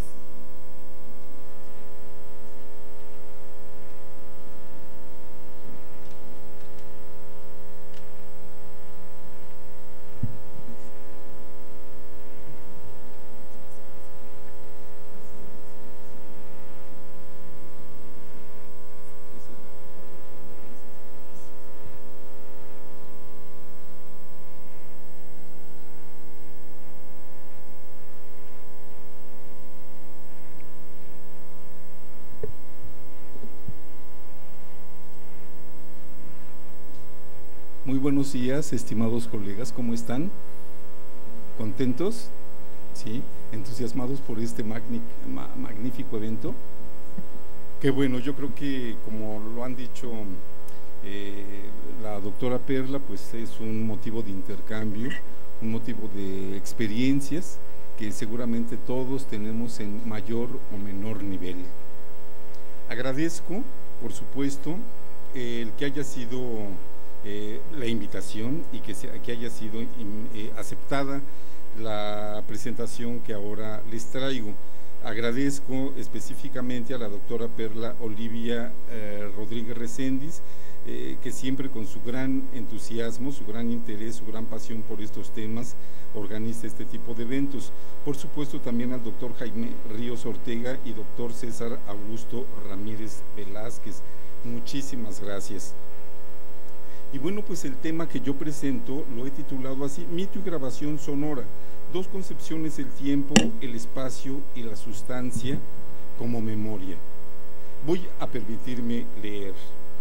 Muy buenos días, estimados colegas, ¿cómo están? ¿Contentos? ¿Sí? ¿Entusiasmados por este magnífico evento? Qué bueno, yo creo que como lo han dicho eh, la doctora Perla, pues es un motivo de intercambio, un motivo de experiencias que seguramente todos tenemos en mayor o menor nivel. Agradezco, por supuesto, el que haya sido Eh, la invitación y que, se, que haya sido eh, aceptada la presentación que ahora les traigo. Agradezco específicamente a la doctora Perla Olivia eh, Rodríguez Reséndiz, eh, que siempre con su gran entusiasmo, su gran interés, su gran pasión por estos temas, organiza este tipo de eventos. Por supuesto también al doctor Jaime Ríos Ortega y doctor César Augusto Ramírez Velázquez. Muchísimas gracias. Y bueno, pues el tema que yo presento lo he titulado así: mito y grabación sonora, dos concepciones del tiempo, el espacio y la sustancia como memoria. Voy a permitirme leer.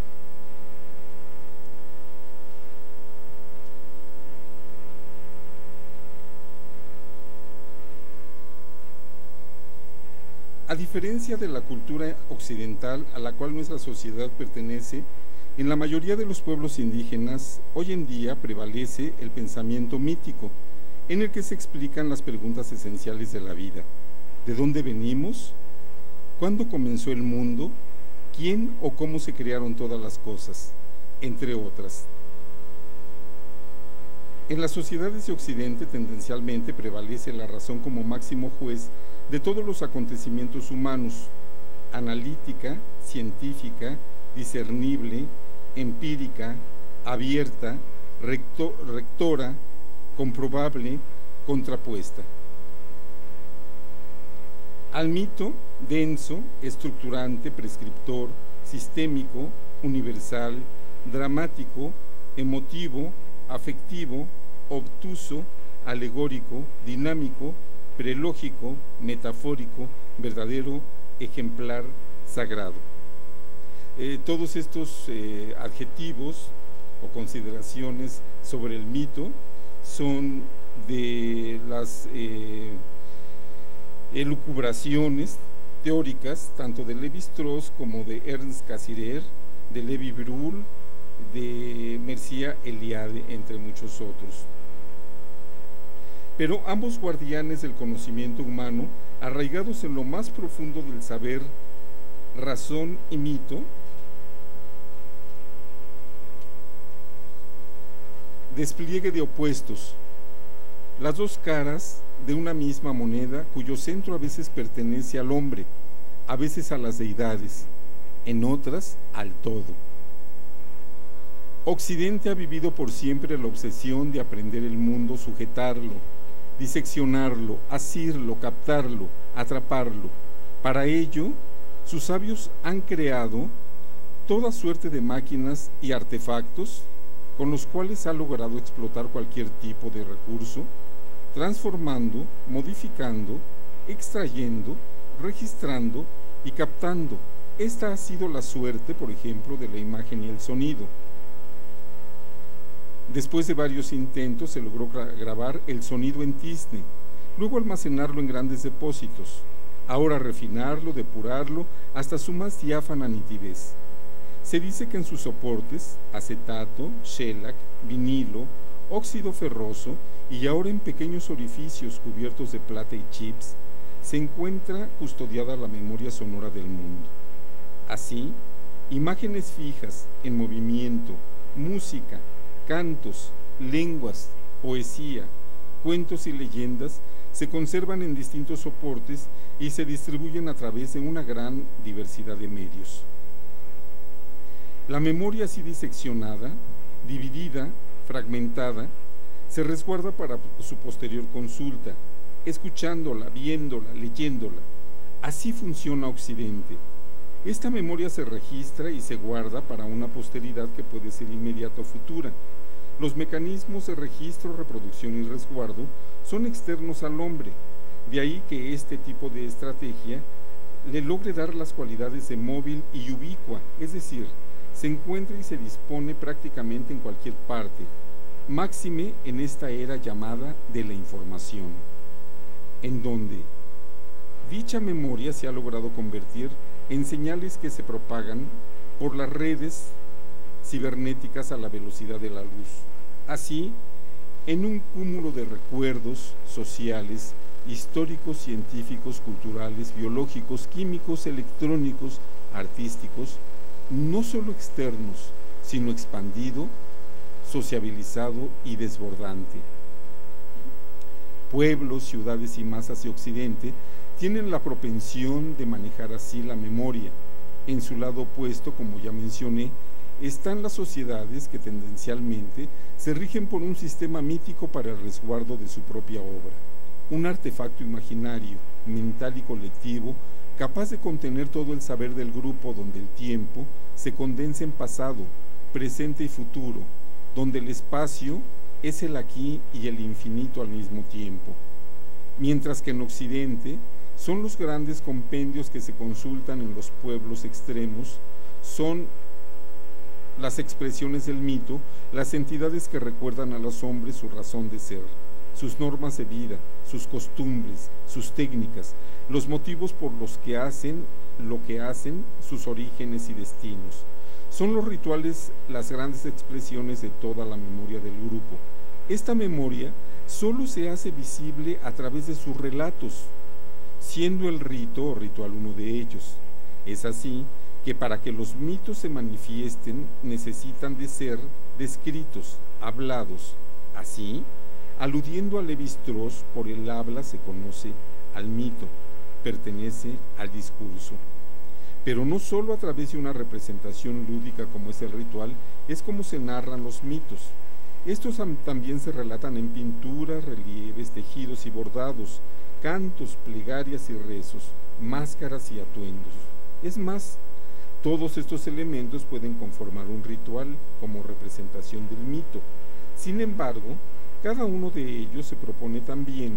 A diferencia de la cultura occidental a la cual nuestra sociedad pertenece, en la mayoría de los pueblos indígenas, hoy en día prevalece el pensamiento mítico, en el que se explican las preguntas esenciales de la vida. ¿De dónde venimos? ¿Cuándo comenzó el mundo? ¿Quién o cómo se crearon todas las cosas? Entre otras. En las sociedades de Occidente tendencialmente prevalece la razón como máximo juez de todos los acontecimientos humanos, analítica, científica, discernible, empírica, abierta, recto, rectora, comprobable, contrapuesta. Al mito, denso, estructurante, prescriptor, sistémico, universal, dramático, emotivo, afectivo, obtuso, alegórico, dinámico, prelógico, metafórico, verdadero, ejemplar, sagrado. Eh, todos estos eh, adjetivos o consideraciones sobre el mito son de las eh, elucubraciones teóricas tanto de Lévi-Strauss como de Ernst Cassirer, de Levi Brühl, de Mircea Eliade, entre muchos otros. Pero ambos guardianes del conocimiento humano, arraigados en lo más profundo del saber, razón y mito, despliegue de opuestos, las dos caras de una misma moneda cuyo centro a veces pertenece al hombre, a veces a las deidades, en otras al todo. Occidente ha vivido por siempre la obsesión de aprender el mundo, sujetarlo, diseccionarlo, asirlo, captarlo, atraparlo. Para ello, sus sabios han creado toda suerte de máquinas y artefactos con los cuales ha logrado explotar cualquier tipo de recurso, transformando, modificando, extrayendo, registrando y captando. Esta ha sido la suerte, por ejemplo, de la imagen y el sonido. Después de varios intentos se logró gra grabar el sonido en tizne, luego almacenarlo en grandes depósitos, ahora refinarlo, depurarlo hasta su más diáfana nitidez. Se dice que en sus soportes, acetato, shellac, vinilo, óxido ferroso y ahora en pequeños orificios cubiertos de plata y chips, se encuentra custodiada la memoria sonora del mundo. Así, imágenes fijas, en movimiento, música, cantos, lenguas, poesía, cuentos y leyendas se conservan en distintos soportes y se distribuyen a través de una gran diversidad de medios. La memoria así diseccionada, dividida, fragmentada, se resguarda para su posterior consulta, escuchándola, viéndola, leyéndola. Así funciona Occidente. Esta memoria se registra y se guarda para una posteridad que puede ser inmediata o futura. Los mecanismos de registro, reproducción y resguardo son externos al hombre, de ahí que este tipo de estrategia le logre dar las cualidades de móvil y ubicua, es decir, se encuentra y se dispone prácticamente en cualquier parte, máxime en esta era llamada de la información, en donde dicha memoria se ha logrado convertir en señales que se propagan por las redes cibernéticas a la velocidad de la luz. Así, en un cúmulo de recuerdos sociales, históricos, científicos, culturales, biológicos, químicos, electrónicos, artísticos, no solo externos, sino expandido, sociabilizado y desbordante. Pueblos, ciudades y masas de Occidente tienen la propensión de manejar así la memoria. En su lado opuesto, como ya mencioné, están las sociedades que tendencialmente se rigen por un sistema mítico para el resguardo de su propia obra, un artefacto imaginario, mental y colectivo, capaz de contener todo el saber del grupo, donde el tiempo se condensa en pasado, presente y futuro, donde el espacio es el aquí y el infinito al mismo tiempo. Mientras que en Occidente son los grandes compendios que se consultan en los pueblos extremos, son las expresiones del mito, las entidades que recuerdan a los hombres su razón de ser, sus normas de vida, sus costumbres, sus técnicas, los motivos por los que hacen lo que hacen, sus orígenes y destinos. Son los rituales las grandes expresiones de toda la memoria del grupo. Esta memoria solo se hace visible a través de sus relatos, siendo el rito o ritual uno de ellos. Es así que para que los mitos se manifiesten necesitan de ser descritos, hablados. Así, aludiendo a Levi-Strauss, por el habla se conoce al mito, pertenece al discurso. Pero no solo a través de una representación lúdica como es el ritual, es como se narran los mitos. Estos también se relatan en pinturas, relieves, tejidos y bordados, cantos, plegarias y rezos, máscaras y atuendos. Es más, todos estos elementos pueden conformar un ritual como representación del mito. Sin embargo, cada uno de ellos se propone también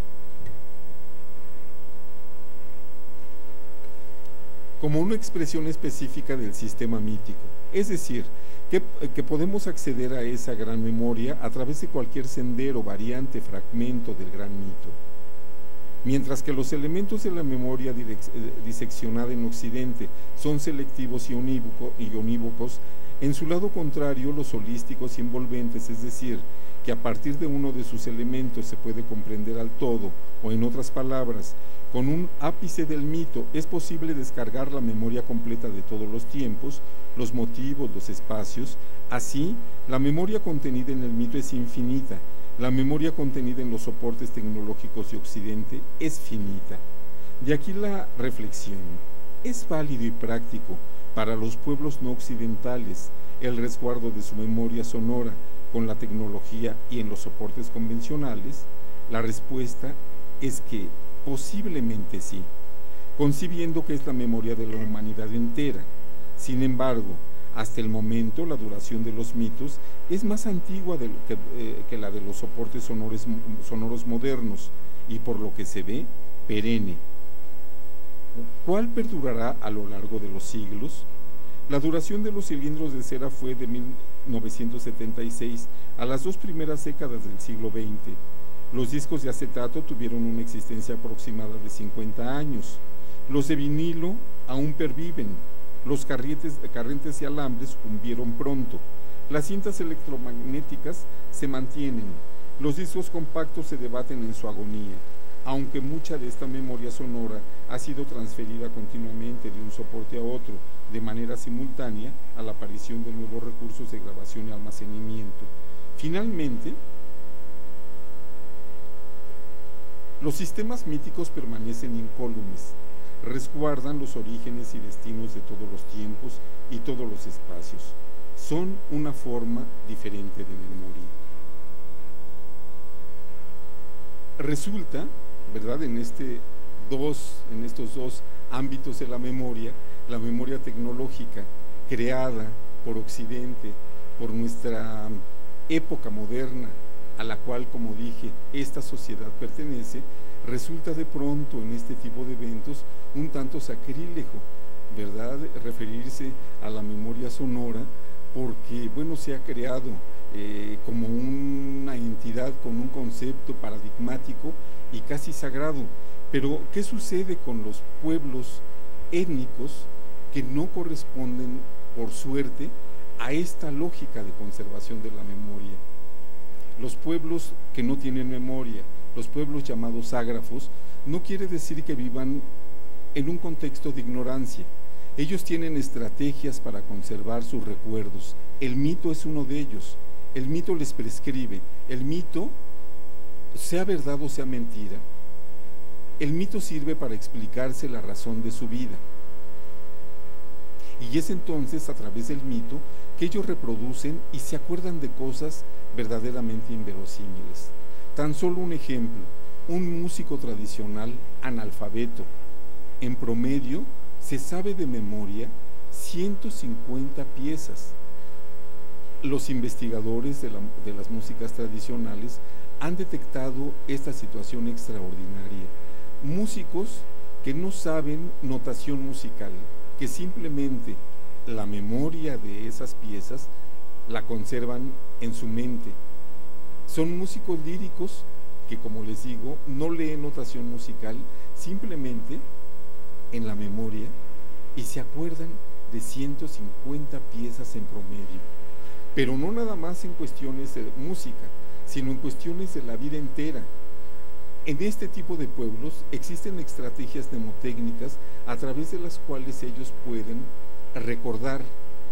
como una expresión específica del sistema mítico, es decir, que, que podemos acceder a esa gran memoria a través de cualquier sendero, variante, fragmento del gran mito. Mientras que los elementos de la memoria diseccionada en Occidente son selectivos y, unívoco, y unívocos, en su lado contrario los holísticos y envolventes, es decir, que a partir de uno de sus elementos se puede comprender al todo, o en otras palabras, con un ápice del mito es posible descargar la memoria completa de todos los tiempos, los motivos, los espacios. Así, la memoria contenida en el mito es infinita. La memoria contenida en los soportes tecnológicos de Occidente es finita. De aquí la reflexión. ¿Es válido y práctico para los pueblos no occidentales el resguardo de su memoria sonora con la tecnología y en los soportes convencionales? La respuesta es que posiblemente sí, concibiendo que es la memoria de la humanidad entera. Sin embargo, hasta el momento la duración de los mitos es más antigua de lo que, eh, que la de los soportes sonoros, sonoros modernos y, por lo que se ve, perenne. ¿Cuál perdurará a lo largo de los siglos? La duración de los cilindros de cera fue de mil novecientos setenta y seis a las dos primeras décadas del siglo veinte. Los discos de acetato tuvieron una existencia aproximada de cincuenta años. Los de vinilo aún perviven. Los carretes, carrentes y alambres cumbieron pronto. Las cintas electromagnéticas se mantienen. Los discos compactos se debaten en su agonía, aunque mucha de esta memoria sonora ha sido transferida continuamente de un soporte a otro, de manera simultánea a la aparición de nuevos recursos de grabación y almacenamiento. Finalmente, los sistemas míticos permanecen incólumes, resguardan los orígenes y destinos de todos los tiempos y todos los espacios. Son una forma diferente de memoria. Resulta, ¿verdad?, en, este dos, en estos dos ámbitos de la memoria, la memoria tecnológica creada por Occidente, por nuestra época moderna, a la cual, como dije, esta sociedad pertenece, resulta de pronto en este tipo de eventos un tanto sacrílego, ¿verdad?, referirse a la memoria sonora, porque, bueno, se ha creado eh, como una entidad con un concepto paradigmático y casi sagrado. Pero, ¿qué sucede con los pueblos étnicos que no corresponden, por suerte, a esta lógica de conservación de la memoria? Los pueblos que no tienen memoria, los pueblos llamados ágrafos, no quiere decir que vivan en un contexto de ignorancia. Ellos tienen estrategias para conservar sus recuerdos. El mito es uno de ellos. El mito les prescribe. El mito, sea verdad o sea mentira, el mito sirve para explicarse la razón de su vida. Y es entonces a través del mito que ellos reproducen y se acuerdan de cosas verdaderamente inverosímiles. Tan solo un ejemplo: un músico tradicional analfabeto, en promedio, se sabe de memoria ciento cincuenta piezas. Los investigadores de, la, de las músicas tradicionales han detectado esta situación extraordinaria. Músicos que no saben notación musical, que simplemente la memoria de esas piezas la conservan en su mente. Son músicos líricos que, como les digo, no leen notación musical, simplemente en la memoria, y se acuerdan de ciento cincuenta piezas en promedio. Pero no nada más en cuestiones de música, sino en cuestiones de la vida entera. En este tipo de pueblos existen estrategias mnemotécnicas a través de las cuales ellos pueden recordar,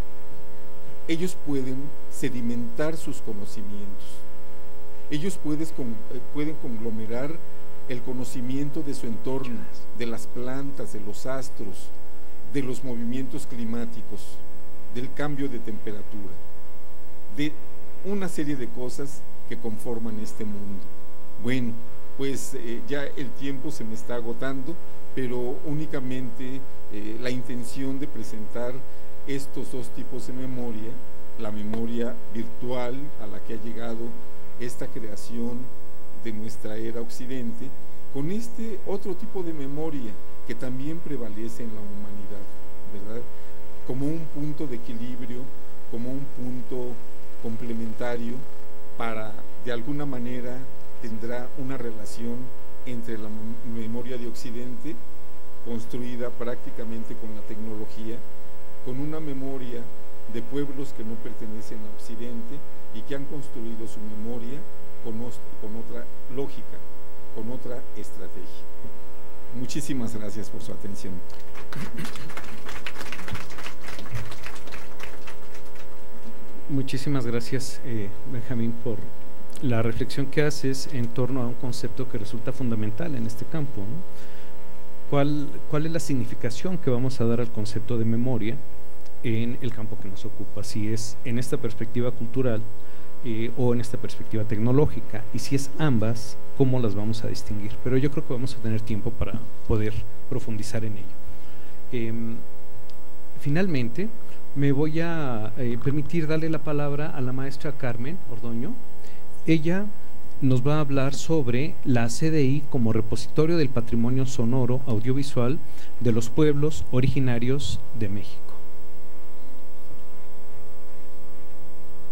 ellos pueden sedimentar sus conocimientos, ellos puedes, con, pueden conglomerar el conocimiento de su entorno, de las plantas, de los astros, de los movimientos climáticos, del cambio de temperatura, de una serie de cosas que conforman este mundo. Bueno, pues eh, ya el tiempo se me está agotando, pero únicamente eh, la intención de presentar estos dos tipos de memoria, la memoria virtual a la que ha llegado esta creación de nuestra era occidente, con este otro tipo de memoria que también prevalece en la humanidad, ¿verdad?, como un punto de equilibrio, como un punto complementario para, de alguna manera, tendrá una relación entre la memoria de Occidente, construida prácticamente con la tecnología, con una memoria de pueblos que no pertenecen a Occidente y que han construido su memoria con, con otra lógica, con otra estrategia. Muchísimas gracias por su atención. Muchísimas gracias, eh, Benjamín, por la reflexión que haces en torno a un concepto que resulta fundamental en este campo, ¿no? ¿Cuál, ¿Cuál es la significación que vamos a dar al concepto de memoria en el campo que nos ocupa? Si es en esta perspectiva cultural eh, o en esta perspectiva tecnológica, y si es ambas, ¿cómo las vamos a distinguir? Pero yo creo que vamos a tener tiempo para poder profundizar en ello. Eh, finalmente, me voy a eh, permitir darle la palabra a la maestra Carmen Ordoño. Ella nos va a hablar sobre la C D I como repositorio del patrimonio sonoro audiovisual de los pueblos originarios de México.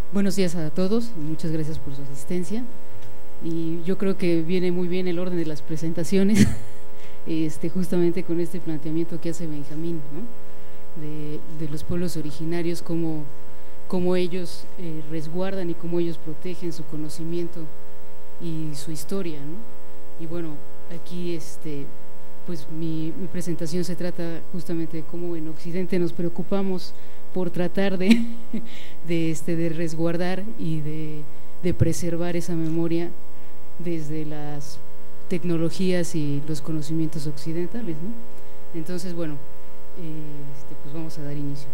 Buenos días a todos, muchas gracias por su asistencia. Y yo creo que viene muy bien el orden de las presentaciones, este, justamente con este planteamiento que hace Benjamín, ¿no? de, de los pueblos originarios, cómo, cómo ellos eh, resguardan y cómo ellos protegen su conocimiento y su historia, ¿no? Y bueno, aquí este, pues mi, mi presentación se trata justamente de cómo en Occidente nos preocupamos por tratar de, de, este, de resguardar y de, de preservar esa memoria desde las tecnologías y los conocimientos occidentales, ¿no? Entonces, bueno, eh, este, pues vamos a dar inicio.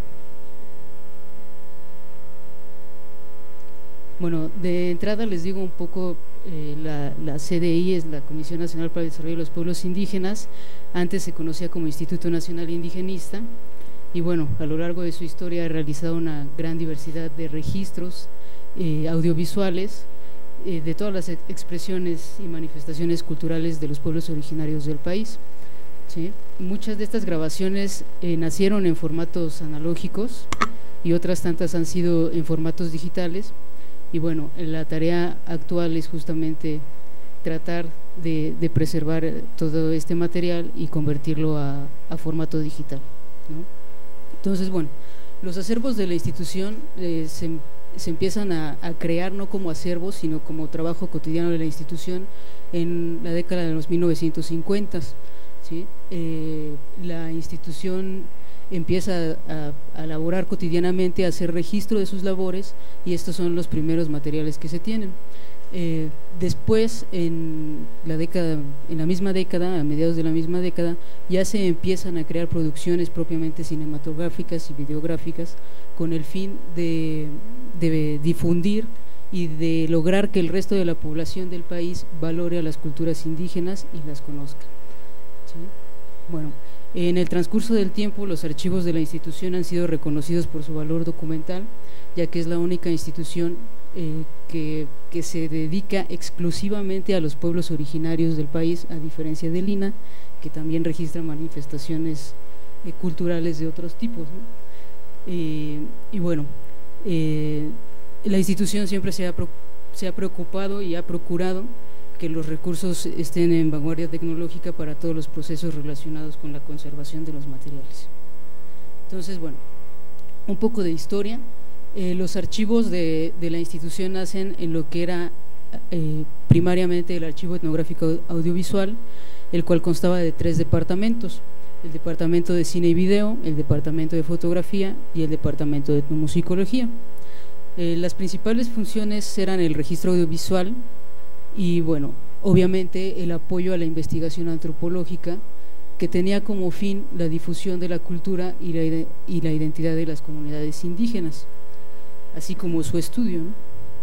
Bueno, de entrada les digo un poco, eh, la, la C D I es la Comisión Nacional para el Desarrollo de los Pueblos Indígenas, antes se conocía como Instituto Nacional Indigenista, y bueno, a lo largo de su historia ha realizado una gran diversidad de registros eh, audiovisuales eh, de todas las expresiones y manifestaciones culturales de los pueblos originarios del país, ¿sí? Muchas de estas grabaciones eh, nacieron en formatos analógicos y otras tantas han sido en formatos digitales, y bueno, la tarea actual es justamente tratar de, de preservar todo este material y convertirlo a, a formato digital, ¿no? Entonces, bueno, los acervos de la institución eh, se, se empiezan a, a crear no como acervos, sino como trabajo cotidiano de la institución en la década de los mil novecientos cincuenta, ¿sí? Eh, la institución empieza a, a elaborar cotidianamente, a hacer registro de sus labores, y estos son los primeros materiales que se tienen. Eh, después, en la década, en la misma década, a mediados de la misma década, ya se empiezan a crear producciones propiamente cinematográficas y videográficas con el fin de, de difundir y de lograr que el resto de la población del país valore a las culturas indígenas y las conozca, ¿sí? Bueno, en el transcurso del tiempo los archivos de la institución han sido reconocidos por su valor documental, ya que es la única institución eh, que, que se dedica exclusivamente a los pueblos originarios del país, a diferencia del I N A, que también registra manifestaciones eh, culturales de otros tipos, ¿no? Eh, y bueno, eh, la institución siempre se ha, se ha preocupado y ha procurado que los recursos estén en vanguardia tecnológica para todos los procesos relacionados con la conservación de los materiales. Entonces, bueno, un poco de historia. Eh, los archivos de, de la institución nacen en lo que era eh, primariamente el Archivo Etnográfico Audiovisual, el cual constaba de tres departamentos: el Departamento de Cine y Video, el Departamento de Fotografía y el Departamento de Etnomusicología. Eh, las principales funciones eran el registro audiovisual y, bueno, obviamente el apoyo a la investigación antropológica, que tenía como fin la difusión de la cultura y la, y la identidad de las comunidades indígenas, así como su estudio, ¿no?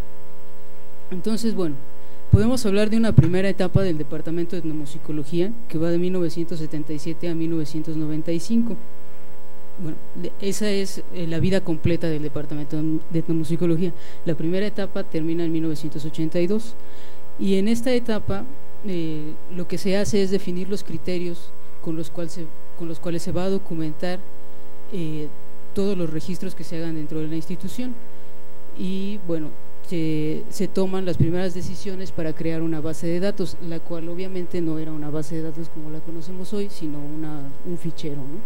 Entonces, bueno, podemos hablar de una primera etapa del Departamento de Etnomusicología que va de mil novecientos setenta y siete a mil novecientos noventa y cinco. Bueno, esa es la vida completa del Departamento de Etnomusicología. La primera etapa termina en mil novecientos ochenta y dos, y en esta etapa eh, lo que se hace es definir los criterios con los, cual se, con los cuales se va a documentar eh, todos los registros que se hagan dentro de la institución, y bueno, se, se toman las primeras decisiones para crear una base de datos, la cual obviamente no era una base de datos como la conocemos hoy, sino una, un fichero, ¿no?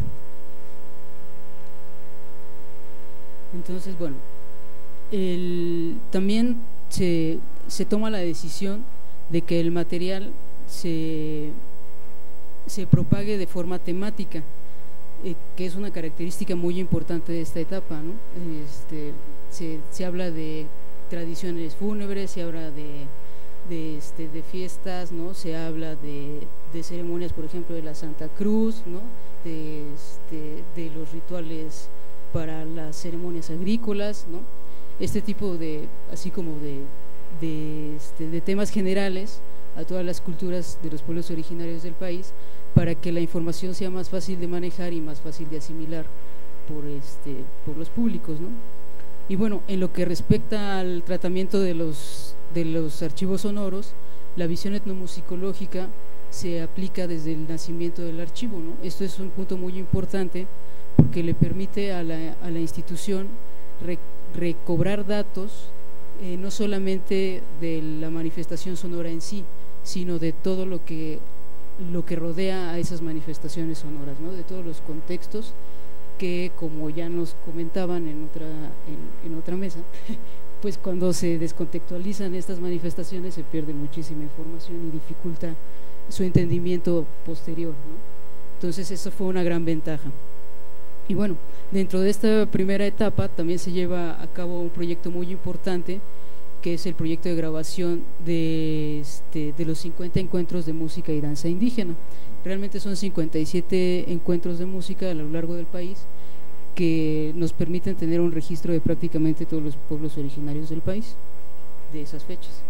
Entonces, bueno, el, también se, se toma la decisión de que el material se, se propague de forma temática, eh, que es una característica muy importante de esta etapa, ¿no? Este, se, se habla de tradiciones fúnebres, se habla de, de, este, de fiestas, ¿no? Se habla de, de ceremonias, por ejemplo, de la Santa Cruz, ¿no? de, este, de los rituales para las ceremonias agrícolas, ¿no? Este tipo de, así como de, de, este, de temas generales a todas las culturas de los pueblos originarios del país, para que la información sea más fácil de manejar y más fácil de asimilar por, este, por los públicos, ¿no? Y bueno, en lo que respecta al tratamiento de los, de los archivos sonoros, la visión etnomusicológica se aplica desde el nacimiento del archivo, ¿no? Esto es un punto muy importante porque le permite a la, a la institución re, recobrar datos eh, no solamente de la manifestación sonora en sí, sino de todo lo que, lo que rodea a esas manifestaciones sonoras, ¿no? De todos los contextos que, como ya nos comentaban en otra, en, en otra mesa, pues cuando se descontextualizan estas manifestaciones se pierde muchísima información y dificulta su entendimiento posterior, ¿no? Entonces esa fue una gran ventaja. Y bueno, dentro de esta primera etapa también se lleva a cabo un proyecto muy importante, que es el proyecto de grabación de, este, de los cincuenta encuentros de música y danza indígena. Realmente son cincuenta y siete encuentros de música a lo largo del país que nos permiten tener un registro de prácticamente todos los pueblos originarios del país de esas fechas.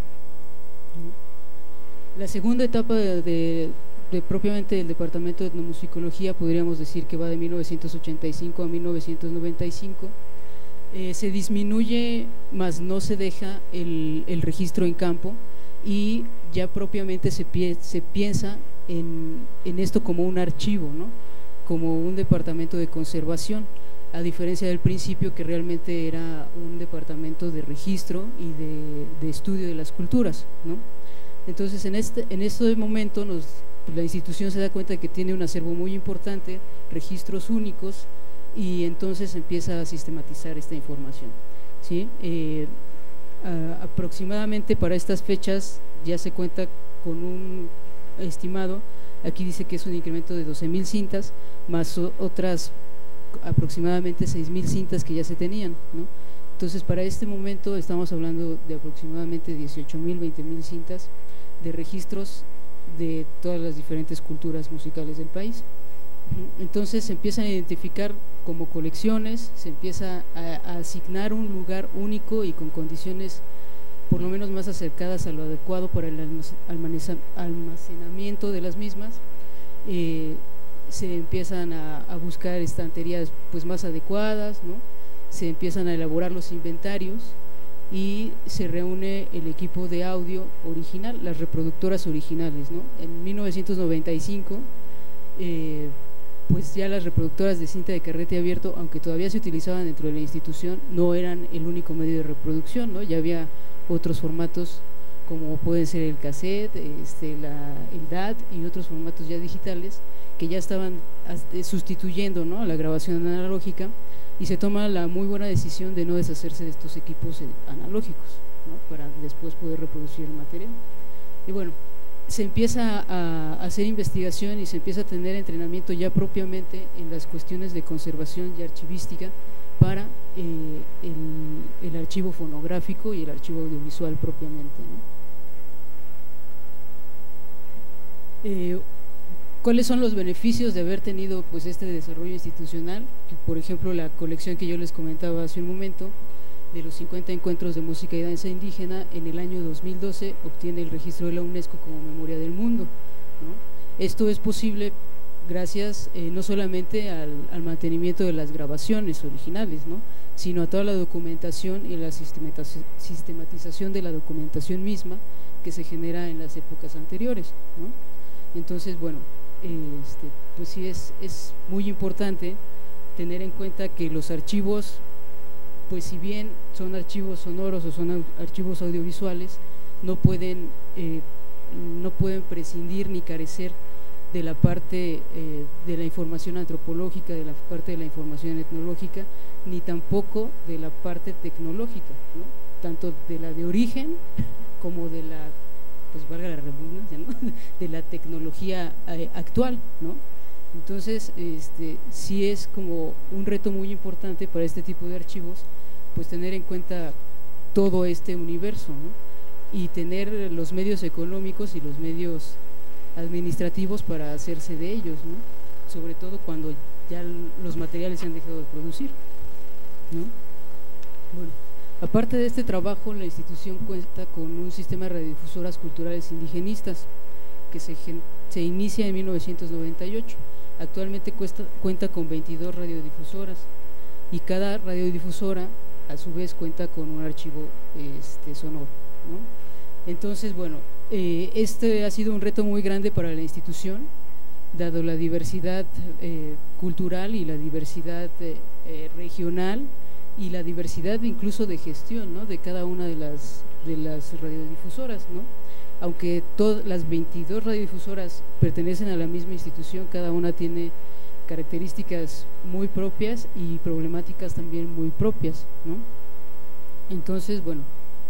La segunda etapa de, de, de propiamente del Departamento de Etnomusicología podríamos decir que va de mil novecientos ochenta y cinco a mil novecientos noventa y cinco. Eh, se disminuye, más no se deja el, el registro en campo, y ya propiamente se, pie, se piensa en, en esto como un archivo, ¿no? Como un departamento de conservación, a diferencia del principio que realmente era un departamento de registro y de, de estudio de las culturas, ¿no? Entonces en este, en este momento nos, la institución se da cuenta de que tiene un acervo muy importante, registros únicos, y entonces empieza a sistematizar esta información, ¿sí? Eh, a, aproximadamente para estas fechas ya se cuenta con un estimado, aquí dice que es un incremento de doce mil cintas, más o, otras aproximadamente seis mil cintas que ya se tenían, ¿no? Entonces para este momento estamos hablando de aproximadamente dieciocho mil, veinte mil cintas de registros de todas las diferentes culturas musicales del país. Entonces se empiezan a identificar como colecciones, se empieza a, a asignar un lugar único y con condiciones por lo menos más acercadas a lo adecuado para el almacenamiento de las mismas. Eh, se empiezan a, a buscar estanterías pues más adecuadas, ¿no? Se empiezan a elaborar los inventarios y se reúne el equipo de audio original, las reproductoras originales, ¿no? En mil novecientos noventa y cinco eh, pues ya las reproductoras de cinta de carrete abierto, aunque todavía se utilizaban dentro de la institución, no eran el único medio de reproducción, ¿no? Ya había otros formatos como pueden ser el cassette, este, la, el D A T y otros formatos ya digitales que ya estaban sustituyendo, ¿no?, a la grabación analógica, y se toma la muy buena decisión de no deshacerse de estos equipos analógicos, ¿no?, para después poder reproducir el material. Y bueno, se empieza a hacer investigación y se empieza a tener entrenamiento ya propiamente en las cuestiones de conservación y archivística para eh, el, el archivo fonográfico y el archivo audiovisual propiamente, ¿no? Eh, ¿Cuáles son los beneficios de haber tenido pues este desarrollo institucional? Por ejemplo, la colección que yo les comentaba hace un momento de los cincuenta encuentros de música y danza indígena, en el año dos mil doce obtiene el registro de la UNESCO como Memoria del Mundo, ¿no? Esto es posible gracias eh, no solamente al, al mantenimiento de las grabaciones originales, ¿no?, sino a toda la documentación y la sistematización de la documentación misma que se genera en las épocas anteriores, ¿no? Entonces, bueno, este, pues sí es, es muy importante tener en cuenta que los archivos, pues si bien son archivos sonoros o son archivos audiovisuales, no pueden, eh, no pueden prescindir ni carecer de la parte eh, de la información antropológica, de la parte de la información etnológica, ni tampoco de la parte tecnológica, ¿no?, tanto de la de origen como de la, pues valga la redundancia, ¿no?, de la tecnología eh, actual, ¿no? Entonces, este, sí es como un reto muy importante para este tipo de archivos, pues tener en cuenta todo este universo, ¿no?, y tener los medios económicos y los medios administrativos para hacerse de ellos, ¿no?, sobre todo cuando ya los materiales se han dejado de producir, ¿no? Bueno, aparte de este trabajo, la institución cuenta con un sistema de radiodifusoras culturales indigenistas que se, se inicia en mil novecientos noventa y ocho. Actualmente cuesta, cuenta con veintidós radiodifusoras y cada radiodifusora a su vez cuenta con un archivo este, sonoro, ¿no? Entonces, bueno, eh, este ha sido un reto muy grande para la institución, dado la diversidad eh, cultural y la diversidad eh, eh, regional y la diversidad incluso de gestión, ¿no?, de cada una de las, de las radiodifusoras, ¿no? Aunque todas las veintidós radiodifusoras pertenecen a la misma institución, cada una tiene características muy propias y problemáticas también muy propias, ¿no? Entonces, bueno,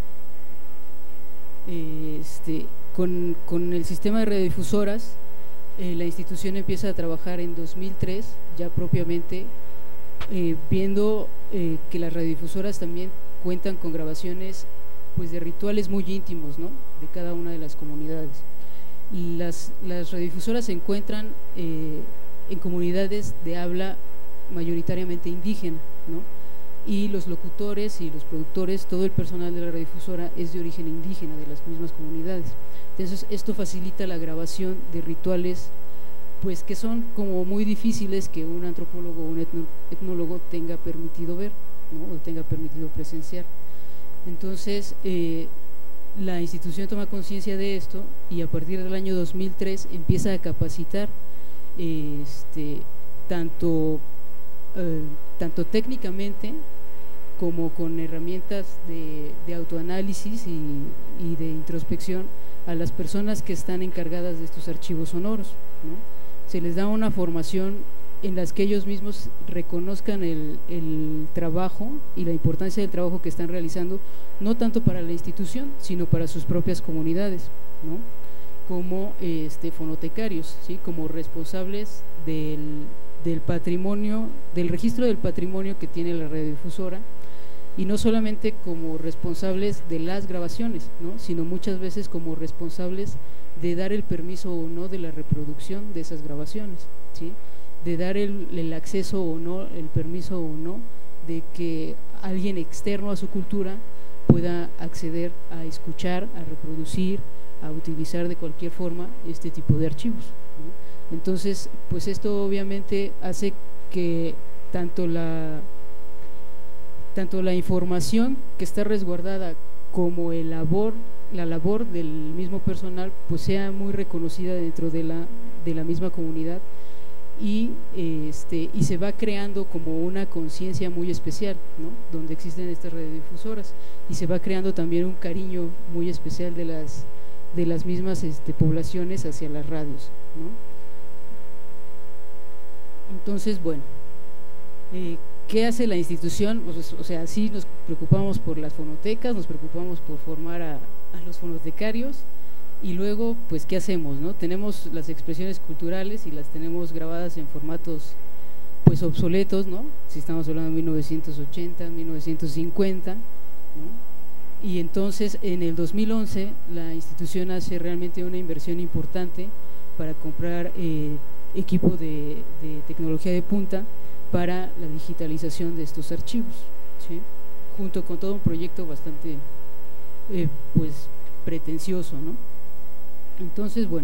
eh, este, con, con el sistema de radiodifusoras, eh, la institución empieza a trabajar en dos mil tres, ya propiamente, eh, viendo eh, que las radiodifusoras también cuentan con grabaciones pues de rituales muy íntimos, ¿no?, de cada una de las comunidades. Las, las radiodifusoras se encuentran eh, en comunidades de habla mayoritariamente indígena, ¿no?, y los locutores y los productores, todo el personal de la radiodifusora es de origen indígena, de las mismas comunidades. Entonces esto facilita la grabación de rituales pues que son como muy difíciles que un antropólogo o un etno, etnólogo tenga permitido ver, ¿no?, o tenga permitido presenciar. Entonces eh, la institución toma conciencia de esto y a partir del año dos mil tres empieza a capacitar eh, este, tanto, eh, tanto técnicamente como con herramientas de, de autoanálisis y, y de introspección a las personas que están encargadas de estos archivos sonoros, ¿no? Se les da una formación en las que ellos mismos reconozcan el, el trabajo y la importancia del trabajo que están realizando, no tanto para la institución, sino para sus propias comunidades, ¿no?, como este, fonotecarios, ¿sí?, como responsables del, del patrimonio, del registro del patrimonio que tiene la radiodifusora, y no solamente como responsables de las grabaciones, ¿no?, sino muchas veces como responsables de dar el permiso o no de la reproducción de esas grabaciones, ¿sí?, de dar el, el acceso o no, el permiso o no de que alguien externo a su cultura pueda acceder a escuchar, a reproducir, a utilizar de cualquier forma este tipo de archivos, ¿no? Entonces, pues esto obviamente hace que tanto la, tanto la información que está resguardada como el labor, la labor del mismo personal pues sea muy reconocida dentro de la, de la misma comunidad. Y, este, y se va creando como una conciencia muy especial, ¿no?, donde existen estas radiodifusoras, y se va creando también un cariño muy especial de las, de las mismas este, poblaciones hacia las radios, ¿no? Entonces, bueno, eh, ¿qué hace la institución? Pues, o sea, sí nos preocupamos por las fonotecas, nos preocupamos por formar a, a los fonotecarios. Y luego, pues, ¿qué hacemos, no? Tenemos las expresiones culturales y las tenemos grabadas en formatos, pues, obsoletos, ¿no? Si estamos hablando de mil novecientos ochenta, mil novecientos cincuenta, ¿no? Y entonces, en el dos mil once, la institución hace realmente una inversión importante para comprar eh, equipo de, de tecnología de punta para la digitalización de estos archivos, ¿sí?, junto con todo un proyecto bastante, eh, pues, pretencioso, ¿no? Entonces, bueno,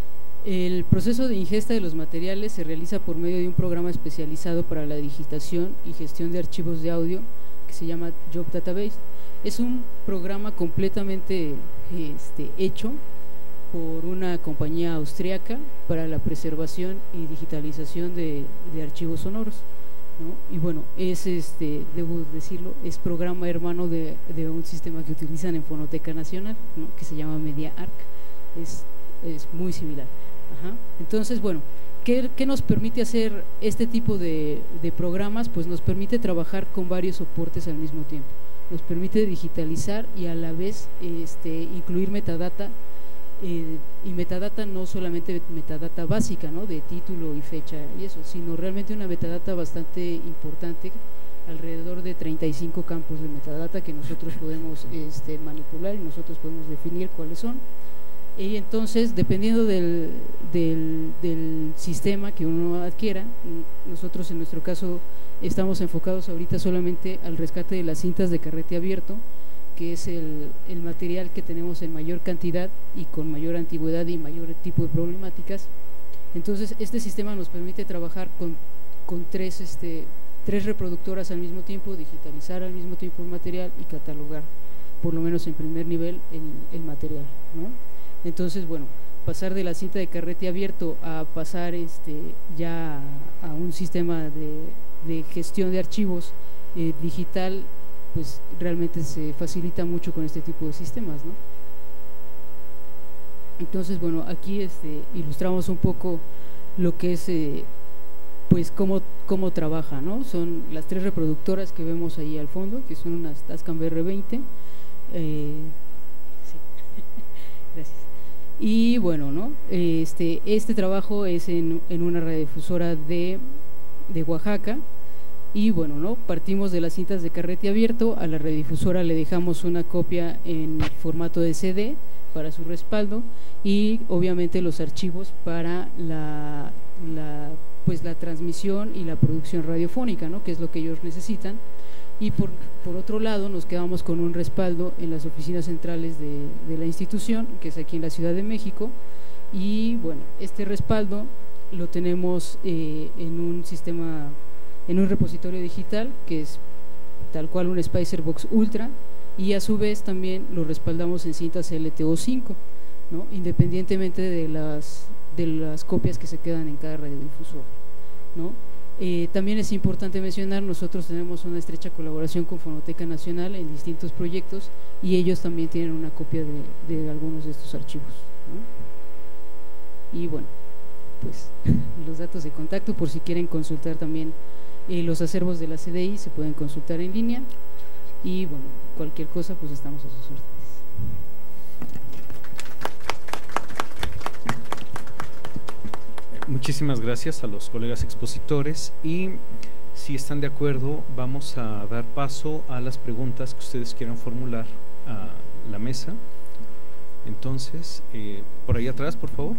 el proceso de ingesta de los materiales se realiza por medio de un programa especializado para la digitación y gestión de archivos de audio que se llama Job Database. Es un programa completamente este, hecho por una compañía austriaca para la preservación y digitalización de, de archivos sonoros, ¿no? Y bueno, es, este, debo decirlo, es programa hermano de, de un sistema que utilizan en Fonoteca Nacional, ¿no?, que se llama MediaArc. Es, es muy similar. Ajá. Entonces, bueno, ¿qué, ¿qué nos permite hacer este tipo de, de programas? Pues nos permite trabajar con varios soportes al mismo tiempo, nos permite digitalizar y a la vez este, incluir metadata, eh, y metadata no solamente metadata básica, ¿no?, de título y fecha y eso, sino realmente una metadata bastante importante, alrededor de treinta y cinco campos de metadata que nosotros podemos este, manipular y nosotros podemos definir cuáles son. Y entonces, dependiendo del, del, del sistema que uno adquiera, nosotros en nuestro caso estamos enfocados ahorita solamente al rescate de las cintas de carrete abierto, que es el, el material que tenemos en mayor cantidad y con mayor antigüedad y mayor tipo de problemáticas. Entonces, este sistema nos permite trabajar con, con tres, este, tres reproductoras al mismo tiempo, digitalizar al mismo tiempo el material y catalogar, por lo menos en primer nivel, el, el material, ¿no? Entonces, bueno, pasar de la cinta de carrete abierto a pasar este, ya a, a un sistema de, de gestión de archivos eh, digital, pues realmente se facilita mucho con este tipo de sistemas, ¿no? Entonces, bueno, aquí este, ilustramos un poco lo que es, eh, pues, cómo, cómo trabaja, ¿no? Son las tres reproductoras que vemos ahí al fondo, que son unas Tascam B R veinte. Eh, sí. Gracias. Y bueno, ¿no? Este, este trabajo es en, en una radiodifusora de, de Oaxaca. Y bueno, ¿no? Partimos de las cintas de carrete abierto, a la radiodifusora le dejamos una copia en formato de C D para su respaldo y obviamente los archivos para la, la, pues la transmisión y la producción radiofónica, ¿no? Que es lo que ellos necesitan. Y por, por otro lado nos quedamos con un respaldo en las oficinas centrales de, de la institución, que es aquí en la Ciudad de México. Y bueno, este respaldo lo tenemos eh, en un sistema, en un repositorio digital que es tal cual un Spicerbox Ultra, y a su vez también lo respaldamos en cintas L T O cinco, ¿no? Independientemente de las, de las copias que se quedan en cada radiodifusor, ¿no? Eh, también es importante mencionar, nosotros tenemos una estrecha colaboración con Fonoteca Nacional en distintos proyectos y ellos también tienen una copia de, de algunos de estos archivos, ¿no? Y bueno, pues los datos de contacto por si quieren consultar también eh, los acervos de la C D I se pueden consultar en línea y bueno, cualquier cosa pues estamos a sus órdenes. Muchísimas gracias a los colegas expositores y si están de acuerdo vamos a dar paso a las preguntas que ustedes quieran formular a la mesa. Entonces, eh, por ahí atrás, por favor.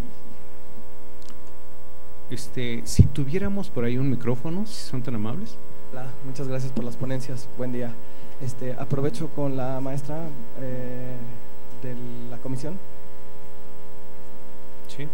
Este, si tuviéramos por ahí un micrófono, si son tan amables. Hola, muchas gracias por las ponencias, buen día. Este, aprovecho con la maestra eh, de la comisión. Sí.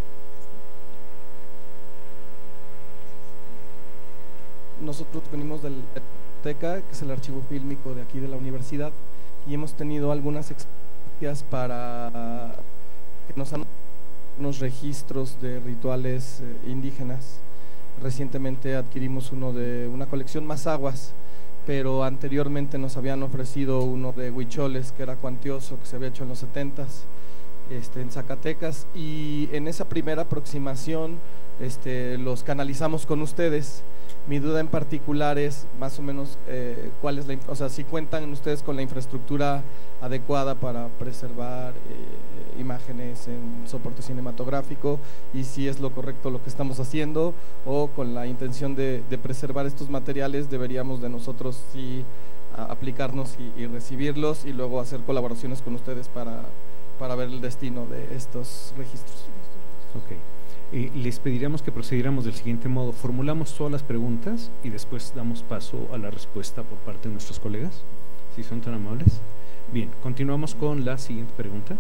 Nosotros venimos del TECA, que es el archivo fílmico de aquí de la universidad, y hemos tenido algunas experiencias para que nos han unos registros de rituales eh, indígenas. Recientemente adquirimos uno de una colección Mazaguas, pero anteriormente nos habían ofrecido uno de huicholes, que era cuantioso, que se había hecho en los setentas, este, en Zacatecas, y en esa primera aproximación este, los canalizamos con ustedes. Mi duda en particular es más o menos eh, cuál es la, o sea, si cuentan ustedes con la infraestructura adecuada para preservar eh, imágenes en soporte cinematográfico y si es lo correcto lo que estamos haciendo, o con la intención de, de preservar estos materiales deberíamos de nosotros sí a, aplicarnos y, y recibirlos y luego hacer colaboraciones con ustedes para, para ver el destino de estos registros. Ok. Eh, les pediríamos que procediéramos del siguiente modo: formulamos todas las preguntas y después damos paso a la respuesta por parte de nuestros colegas, si son tan amables. Bien, continuamos con la siguiente pregunta.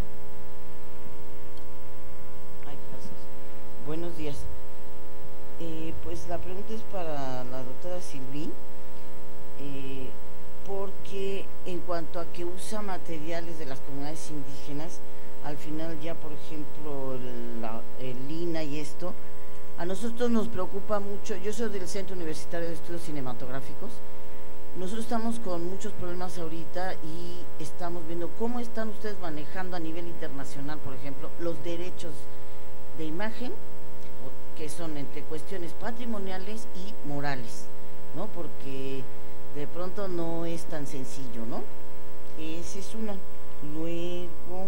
Ay, gracias. Buenos días. Eh, pues la pregunta es para la doctora Silví, eh, porque en cuanto a que usa materiales de las comunidades indígenas, al final ya por ejemplo el, la, el I N A y esto, a nosotros nos preocupa mucho. Yo soy del Centro Universitario de Estudios Cinematográficos. Nosotros estamos con muchos problemas ahorita y estamos viendo cómo están ustedes manejando a nivel internacional, por ejemplo, los derechos de imagen, que son entre cuestiones patrimoniales y morales, ¿no? Porque de pronto no es tan sencillo, ¿no? Esa es una. Luego…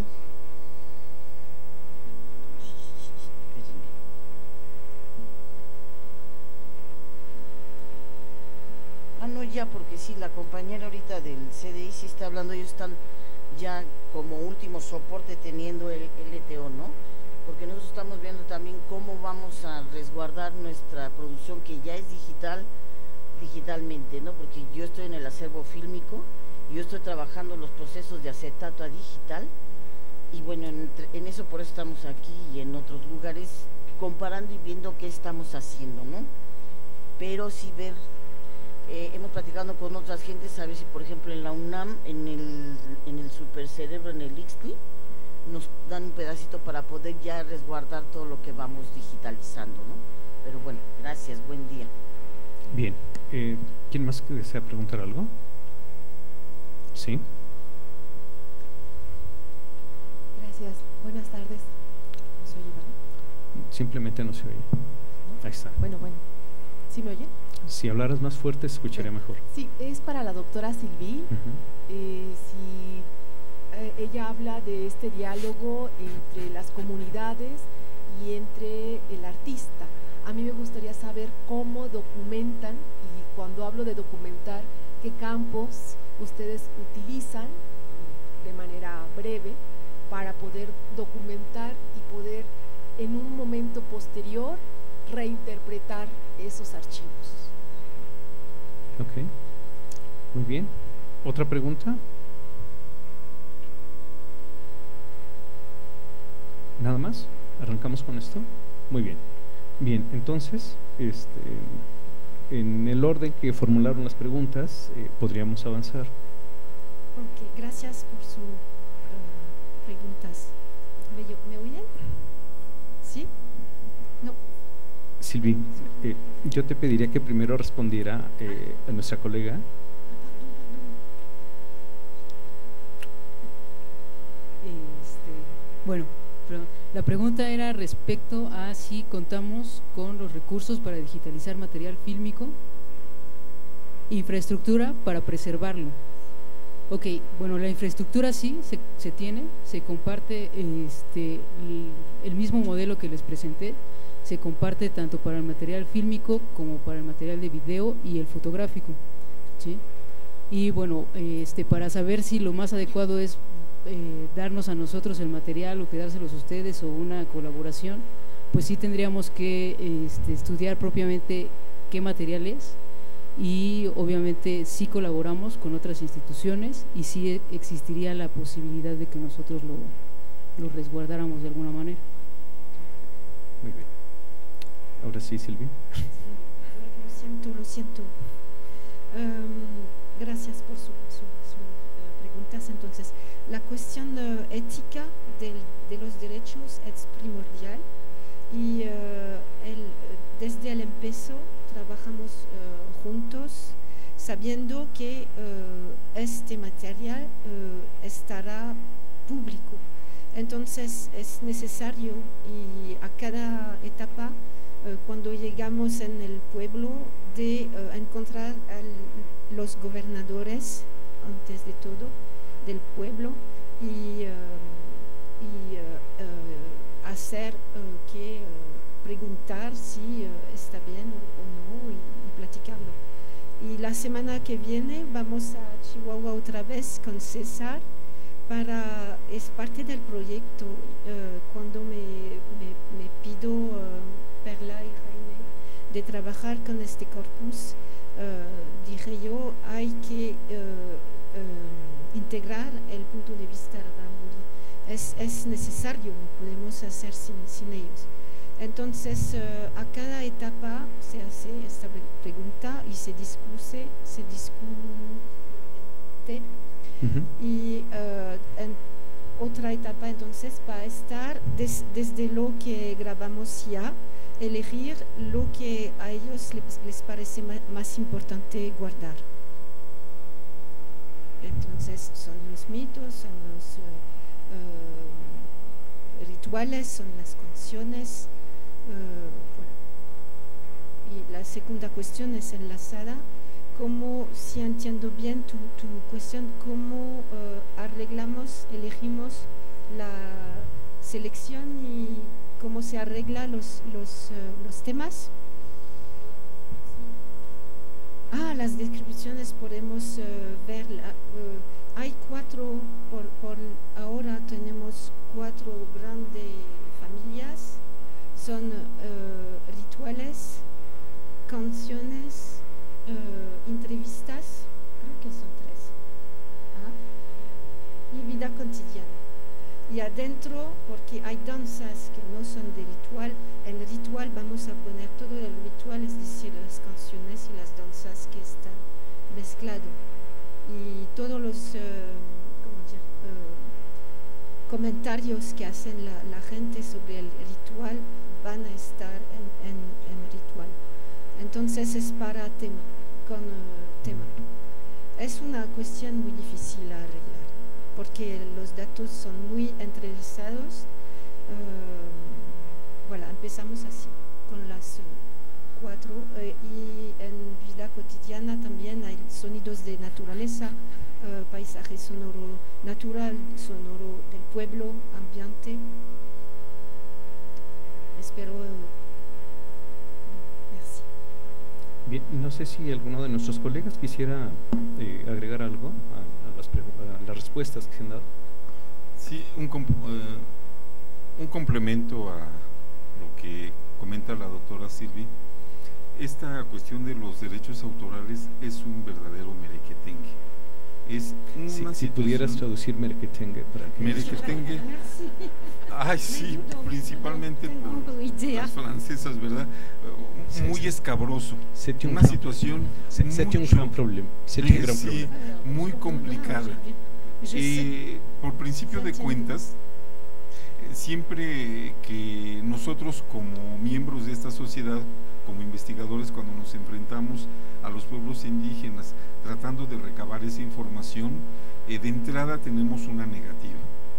Ah, no, ya, porque sí, la compañera ahorita del C D I sí está hablando, ellos están ya como último soporte teniendo el L T O, ¿no? Porque nosotros estamos viendo también cómo vamos a resguardar nuestra producción que ya es digital, digitalmente, ¿no? Porque yo estoy en el acervo fílmico, yo estoy trabajando los procesos de acetato a digital, y bueno, en, en eso por eso estamos aquí y en otros lugares comparando y viendo qué estamos haciendo, ¿no? Pero sí ver… Eh, hemos platicado con otras gentes a ver si por ejemplo en la UNAM, en el, en el supercerebro, en el Ixtli, nos dan un pedacito para poder ya resguardar todo lo que vamos digitalizando, ¿no? Pero bueno, gracias, buen día. Bien, eh, ¿Quién más que desea preguntar algo? Sí. Gracias. Buenas tardes. ¿Se oye, verdad? Simplemente no se oye. ¿No? Ahí está. Bueno, bueno. ¿Sí me oyen? Si hablaras más fuerte, se escucharía mejor. Sí, es para la doctora Sylvie. Uh-huh. eh, si eh, ella habla de este diálogo entre las comunidades y entre el artista. A mí me gustaría saber cómo documentan, y cuando hablo de documentar, qué campos ustedes utilizan de manera breve para poder documentar y poder en un momento posterior reinterpretar esos archivos. Ok, muy bien. ¿Otra pregunta? ¿Nada más? ¿Arrancamos con esto? Muy bien. Bien, entonces, este, en el orden que formularon las preguntas, eh, podríamos avanzar. Ok, gracias por sus uh, preguntas. ¿Me, ¿Me oyen? ¿Sí? No. Sylvie, eh, yo te pediría que primero respondiera eh, a nuestra colega. Este, bueno, pero la pregunta era respecto a si contamos con los recursos para digitalizar material fílmico, infraestructura para preservarlo. Ok, bueno, la infraestructura sí se, se tiene, se comparte este, el, el mismo modelo que les presenté, se comparte tanto para el material fílmico como para el material de video y el fotográfico, ¿sí? Y bueno, este, para saber si lo más adecuado es eh, darnos a nosotros el material o quedárselos a ustedes o una colaboración, pues sí tendríamos que este, estudiar propiamente qué material es, y obviamente sí colaboramos con otras instituciones y sí existiría la posibilidad de que nosotros lo, lo resguardáramos de alguna manera. Muy bien. Ahora sí, Sylvie. Lo siento, lo siento. Um, gracias por sus su, su, uh, preguntas. Entonces, la cuestión uh, ética del, de los derechos es primordial y uh, el, desde el empiezo trabajamos uh, juntos sabiendo que uh, este material uh, estará público. Entonces es necesario y a cada etapa uh, cuando llegamos en el pueblo de uh, encontrar a los gobernadores antes de todo del pueblo y, uh, y uh, uh, hacer uh, que uh, preguntar si uh, está bien o, o no y, y platicarlo. Y la semana que viene vamos a Chihuahua otra vez con César para, es parte del proyecto, uh, cuando me, me, me pido uh, Perla y Jaime de trabajar con este corpus, uh, dije yo, hay que uh, uh, integrar el punto de vista de Ramburi. Es, es necesario, no podemos hacer sin, sin ellos. Entonces, uh, a cada etapa se hace esta pregunta y se discute, se discute. Uh-huh. Y uh, en otra etapa entonces va a estar des, desde lo que grabamos ya, elegir lo que a ellos les, les parece ma, más importante guardar. Entonces son los mitos, son los uh, uh, rituales, son las canciones. Uh, bueno. Y la segunda cuestión es enlazada. Cómo, si entiendo bien tu, tu cuestión, cómo uh, arreglamos, elegimos la selección y cómo se arregla los, los, uh, los temas. Ah, las descripciones podemos uh, ver, uh, hay cuatro, por, por ahora tenemos cuatro grandes familias, son uh, rituales, canciones, Uh, entrevistas, creo que son tres, ¿ah? Y vida cotidiana. Y adentro, porque hay danzas que no son de ritual, en el ritual vamos a poner todo el ritual, es decir, las canciones y las danzas que están mezclado. Y todos los uh, ¿cómo decir? Uh, comentarios que hacen la, la gente sobre el ritual van a estar en, en, en ritual. Entonces es para tema, con uh, tema. Es una cuestión muy difícil a arreglar, porque los datos son muy entrelazados. Uh, bueno, empezamos así, con las uh, cuatro, uh, y en vida cotidiana también hay sonidos de naturaleza, uh, paisaje sonoro natural, sonoro del pueblo, ambiente. Espero... Uh, merci. Bien, no sé si alguno de nuestros colegas quisiera eh, agregar algo a, a, las a las respuestas que se han dado. Sí, un, comp uh, un complemento a lo que comenta la doctora Silvi. Esta cuestión de los derechos autorales es un verdadero merequetengue. Es una si, si pudieras traducir merequetengue para que... Merequetengue. Ay, sí, principalmente por las francesas, ¿verdad? Muy escabroso. Una situación c'est un gran problema. C'est un gran problema. Muy complicada. Eh, por principio de cuentas, siempre que nosotros como miembros de esta sociedad, como investigadores, cuando nos enfrentamos a los pueblos indígenas tratando de recabar esa información, eh, de entrada tenemos una negativa.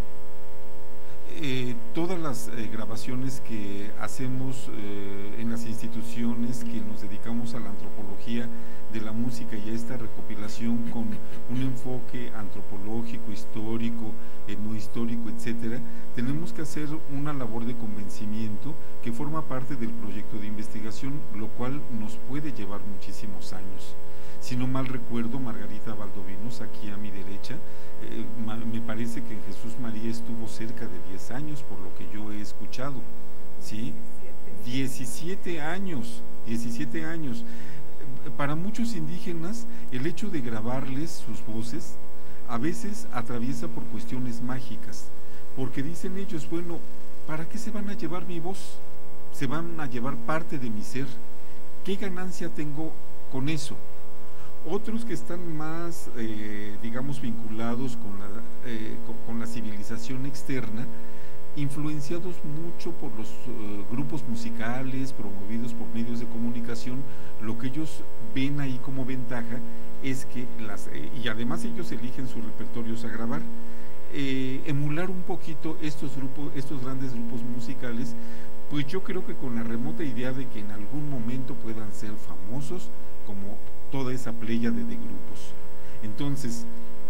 Eh, todas las eh, grabaciones que hacemos eh, en las instituciones que nos dedicamos a la antropología de la música y a esta recopilación con un enfoque antropológico, histórico, etnohistórico, etcétera, tenemos que hacer una labor de convencimiento que forma parte del proyecto de investigación, lo cual nos puede llevar muchísimos años. Si no mal recuerdo, Margarita Valdovinos, aquí a mi derecha, eh, me parece que en Jesús María estuvo cerca de diez años, por lo que yo he escuchado, ¿sí? diecisiete años, diecisiete años. Para muchos indígenas, el hecho de grabarles sus voces a veces atraviesa por cuestiones mágicas, porque dicen ellos, bueno, ¿para qué se van a llevar mi voz? Se van a llevar parte de mi ser. ¿Qué ganancia tengo con eso? Otros que están más, eh, digamos, vinculados con la, eh, con, con la civilización externa, influenciados mucho por los uh, grupos musicales promovidos por medios de comunicación, lo que ellos ven ahí como ventaja es que, las eh, y además ellos eligen sus repertorios a grabar, eh, emular un poquito estos grupos, estos grandes grupos musicales, pues yo creo que con la remota idea de que en algún momento puedan ser famosos como toda esa pléyade de grupos. Entonces,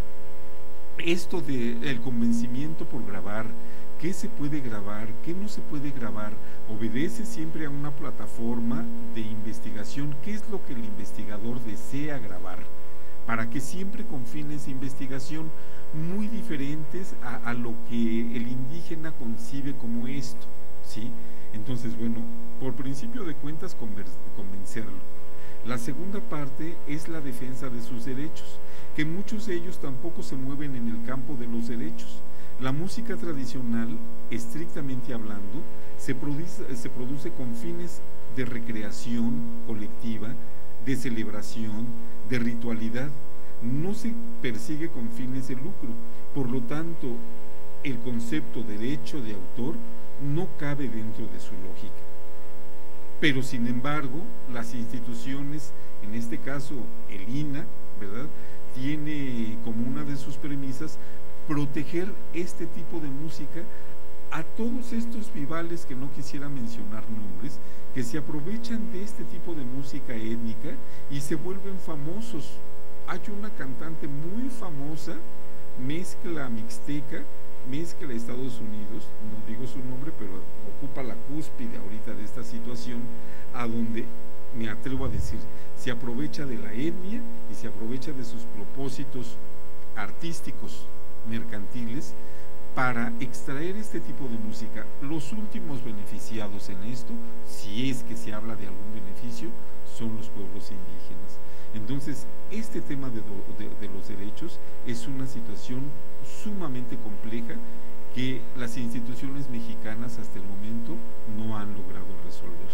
esto de el convencimiento por grabar, qué se puede grabar, qué no se puede grabar, obedece siempre a una plataforma de investigación, qué es lo que el investigador desea grabar, para que siempre con fines de investigación muy diferentes a, a lo que el indígena concibe como esto, ¿sí? Entonces, bueno, por principio de cuentas, convencerlo. La segunda parte es la defensa de sus derechos, que muchos de ellos tampoco se mueven en el campo de los derechos. La música tradicional, estrictamente hablando, se produce, se produce con fines de recreación colectiva, de celebración, de ritualidad, no se persigue con fines de lucro. Por lo tanto, el concepto derecho de autor no cabe dentro de su lógica. Pero sin embargo, las instituciones, en este caso el I N A, ¿verdad?, tiene como una de sus premisas proteger este tipo de música a todos estos vivales, que no quisiera mencionar nombres, que se aprovechan de este tipo de música étnica y se vuelven famosos. Hay una cantante muy famosa, mezcla mixteca, mezcla Estados Unidos, no digo su nombre, pero ocupa la cúspide ahorita de esta situación, a donde, me atrevo a decir, se aprovecha de la etnia y se aprovecha de sus propósitos artísticos, mercantiles, para extraer este tipo de música. Los últimos beneficiados en esto, si es que se habla de algún beneficio, son los pueblos indígenas. Entonces, este tema de, de, de los derechos es una situación sumamente compleja que las instituciones mexicanas hasta el momento no han logrado resolver.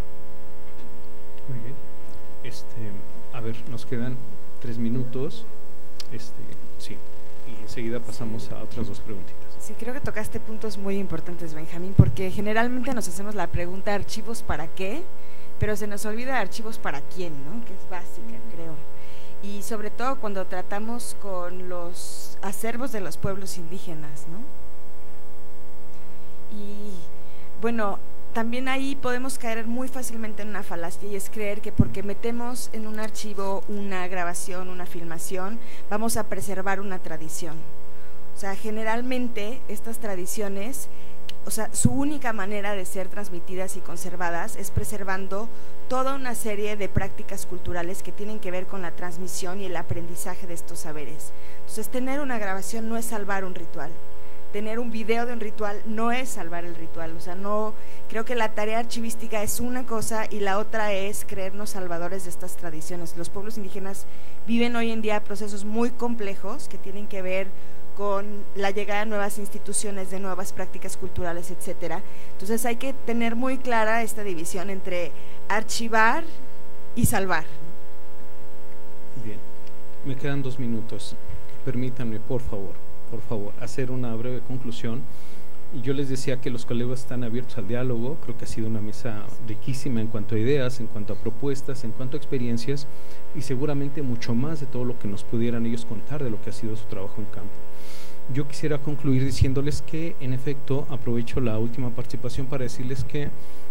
Muy bien. Este, a ver, nos quedan tres minutos. Este, sí, y enseguida pasamos a otras dos preguntitas. Sí, creo que tocaste puntos muy importantes, Benjamín, porque generalmente nos hacemos la pregunta ¿archivos para qué? Pero se nos olvida archivos para quién, ¿no? Que es básica, creo. y sobre todo cuando tratamos con los acervos de los pueblos indígenas, ¿no? Y bueno, también ahí podemos caer muy fácilmente en una falacia, y es creer que porque metemos en un archivo una grabación, una filmación, vamos a preservar una tradición. O sea, generalmente estas tradiciones, o sea, su única manera de ser transmitidas y conservadas es preservando toda una serie de prácticas culturales que tienen que ver con la transmisión y el aprendizaje de estos saberes. Entonces, tener una grabación no es salvar un ritual. Tener un video de un ritual no es salvar el ritual, o sea, no, creo que la tarea archivística es una cosa y la otra es creernos salvadores de estas tradiciones. Los pueblos indígenas viven hoy en día procesos muy complejos que tienen que ver con la llegada de nuevas instituciones, de nuevas prácticas culturales, etcétera. Entonces hay que tener muy clara esta división entre archivar y salvar. Bien, me quedan dos minutos, permítanme por favor. por favor, hacer una breve conclusión. Y yo les decía que los colegas están abiertos al diálogo, creo que ha sido una mesa riquísima en cuanto a ideas, en cuanto a propuestas, en cuanto a experiencias, y seguramente mucho más de todo lo que nos pudieran ellos contar de lo que ha sido su trabajo en campo. Yo quisiera concluir diciéndoles que, en efecto, aprovecho la última participación para decirles que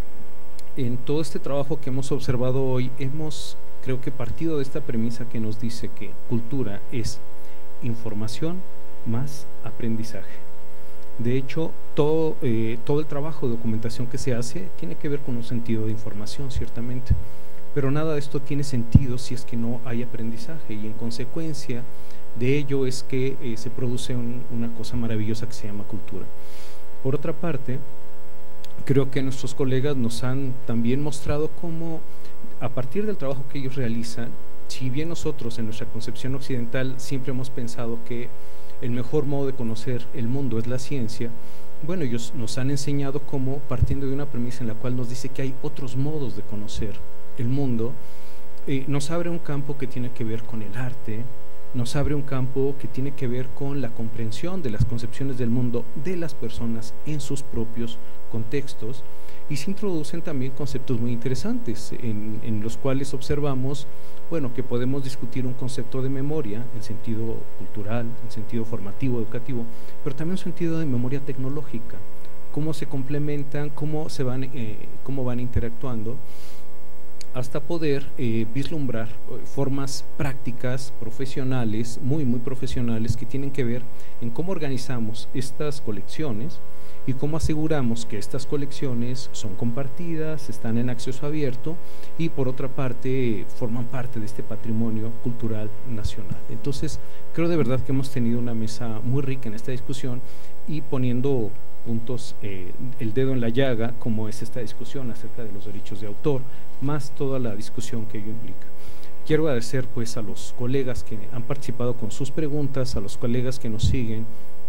en todo este trabajo que hemos observado hoy, hemos, creo que partido de esta premisa que nos dice que cultura es información más aprendizaje. De hecho, todo, eh, todo el trabajo de documentación que se hace tiene que ver con un sentido de información, ciertamente, pero nada de esto tiene sentido si es que no hay aprendizaje, y en consecuencia de ello es que eh, se produce un, una cosa maravillosa que se llama cultura. Por otra parte, creo que nuestros colegas nos han también mostrado cómo, a partir del trabajo que ellos realizan, si bien nosotros en nuestra concepción occidental siempre hemos pensado que el mejor modo de conocer el mundo es la ciencia, bueno, ellos nos han enseñado cómo, partiendo de una premisa en la cual nos dice que hay otros modos de conocer el mundo, eh, nos abre un campo que tiene que ver con el arte, nos abre un campo que tiene que ver con la comprensión de las concepciones del mundo de las personas en sus propios contextos, y se introducen también conceptos muy interesantes en, en los cuales observamos, bueno, que podemos discutir un concepto de memoria en sentido cultural, en sentido formativo, educativo, pero también un sentido de memoria tecnológica, cómo se complementan, cómo se van, eh, cómo van interactuando, hasta poder eh, vislumbrar formas prácticas, profesionales, muy, muy profesionales, que tienen que ver en cómo organizamos estas colecciones y cómo aseguramos que estas colecciones son compartidas, están en acceso abierto y por otra parte forman parte de este patrimonio cultural nacional. Entonces creo de verdad que hemos tenido una mesa muy rica en esta discusión, y poniendo puntos, eh, el dedo en la llaga, como es esta discusión acerca de los derechos de autor, más toda la discusión que ello implica. Quiero agradecer pues a los colegas que han participado con sus preguntas, a los colegas que nos siguen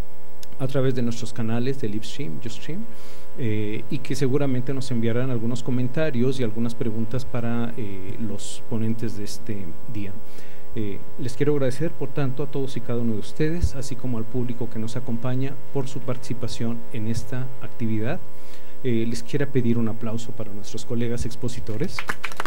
a través de nuestros canales de Livestream, Ustream, eh, y que seguramente nos enviarán algunos comentarios y algunas preguntas para eh, los ponentes de este día. Eh, les quiero agradecer, por tanto, a todos y cada uno de ustedes, así como al público que nos acompaña, por su participación en esta actividad. Eh, les quiero pedir un aplauso para nuestros colegas expositores.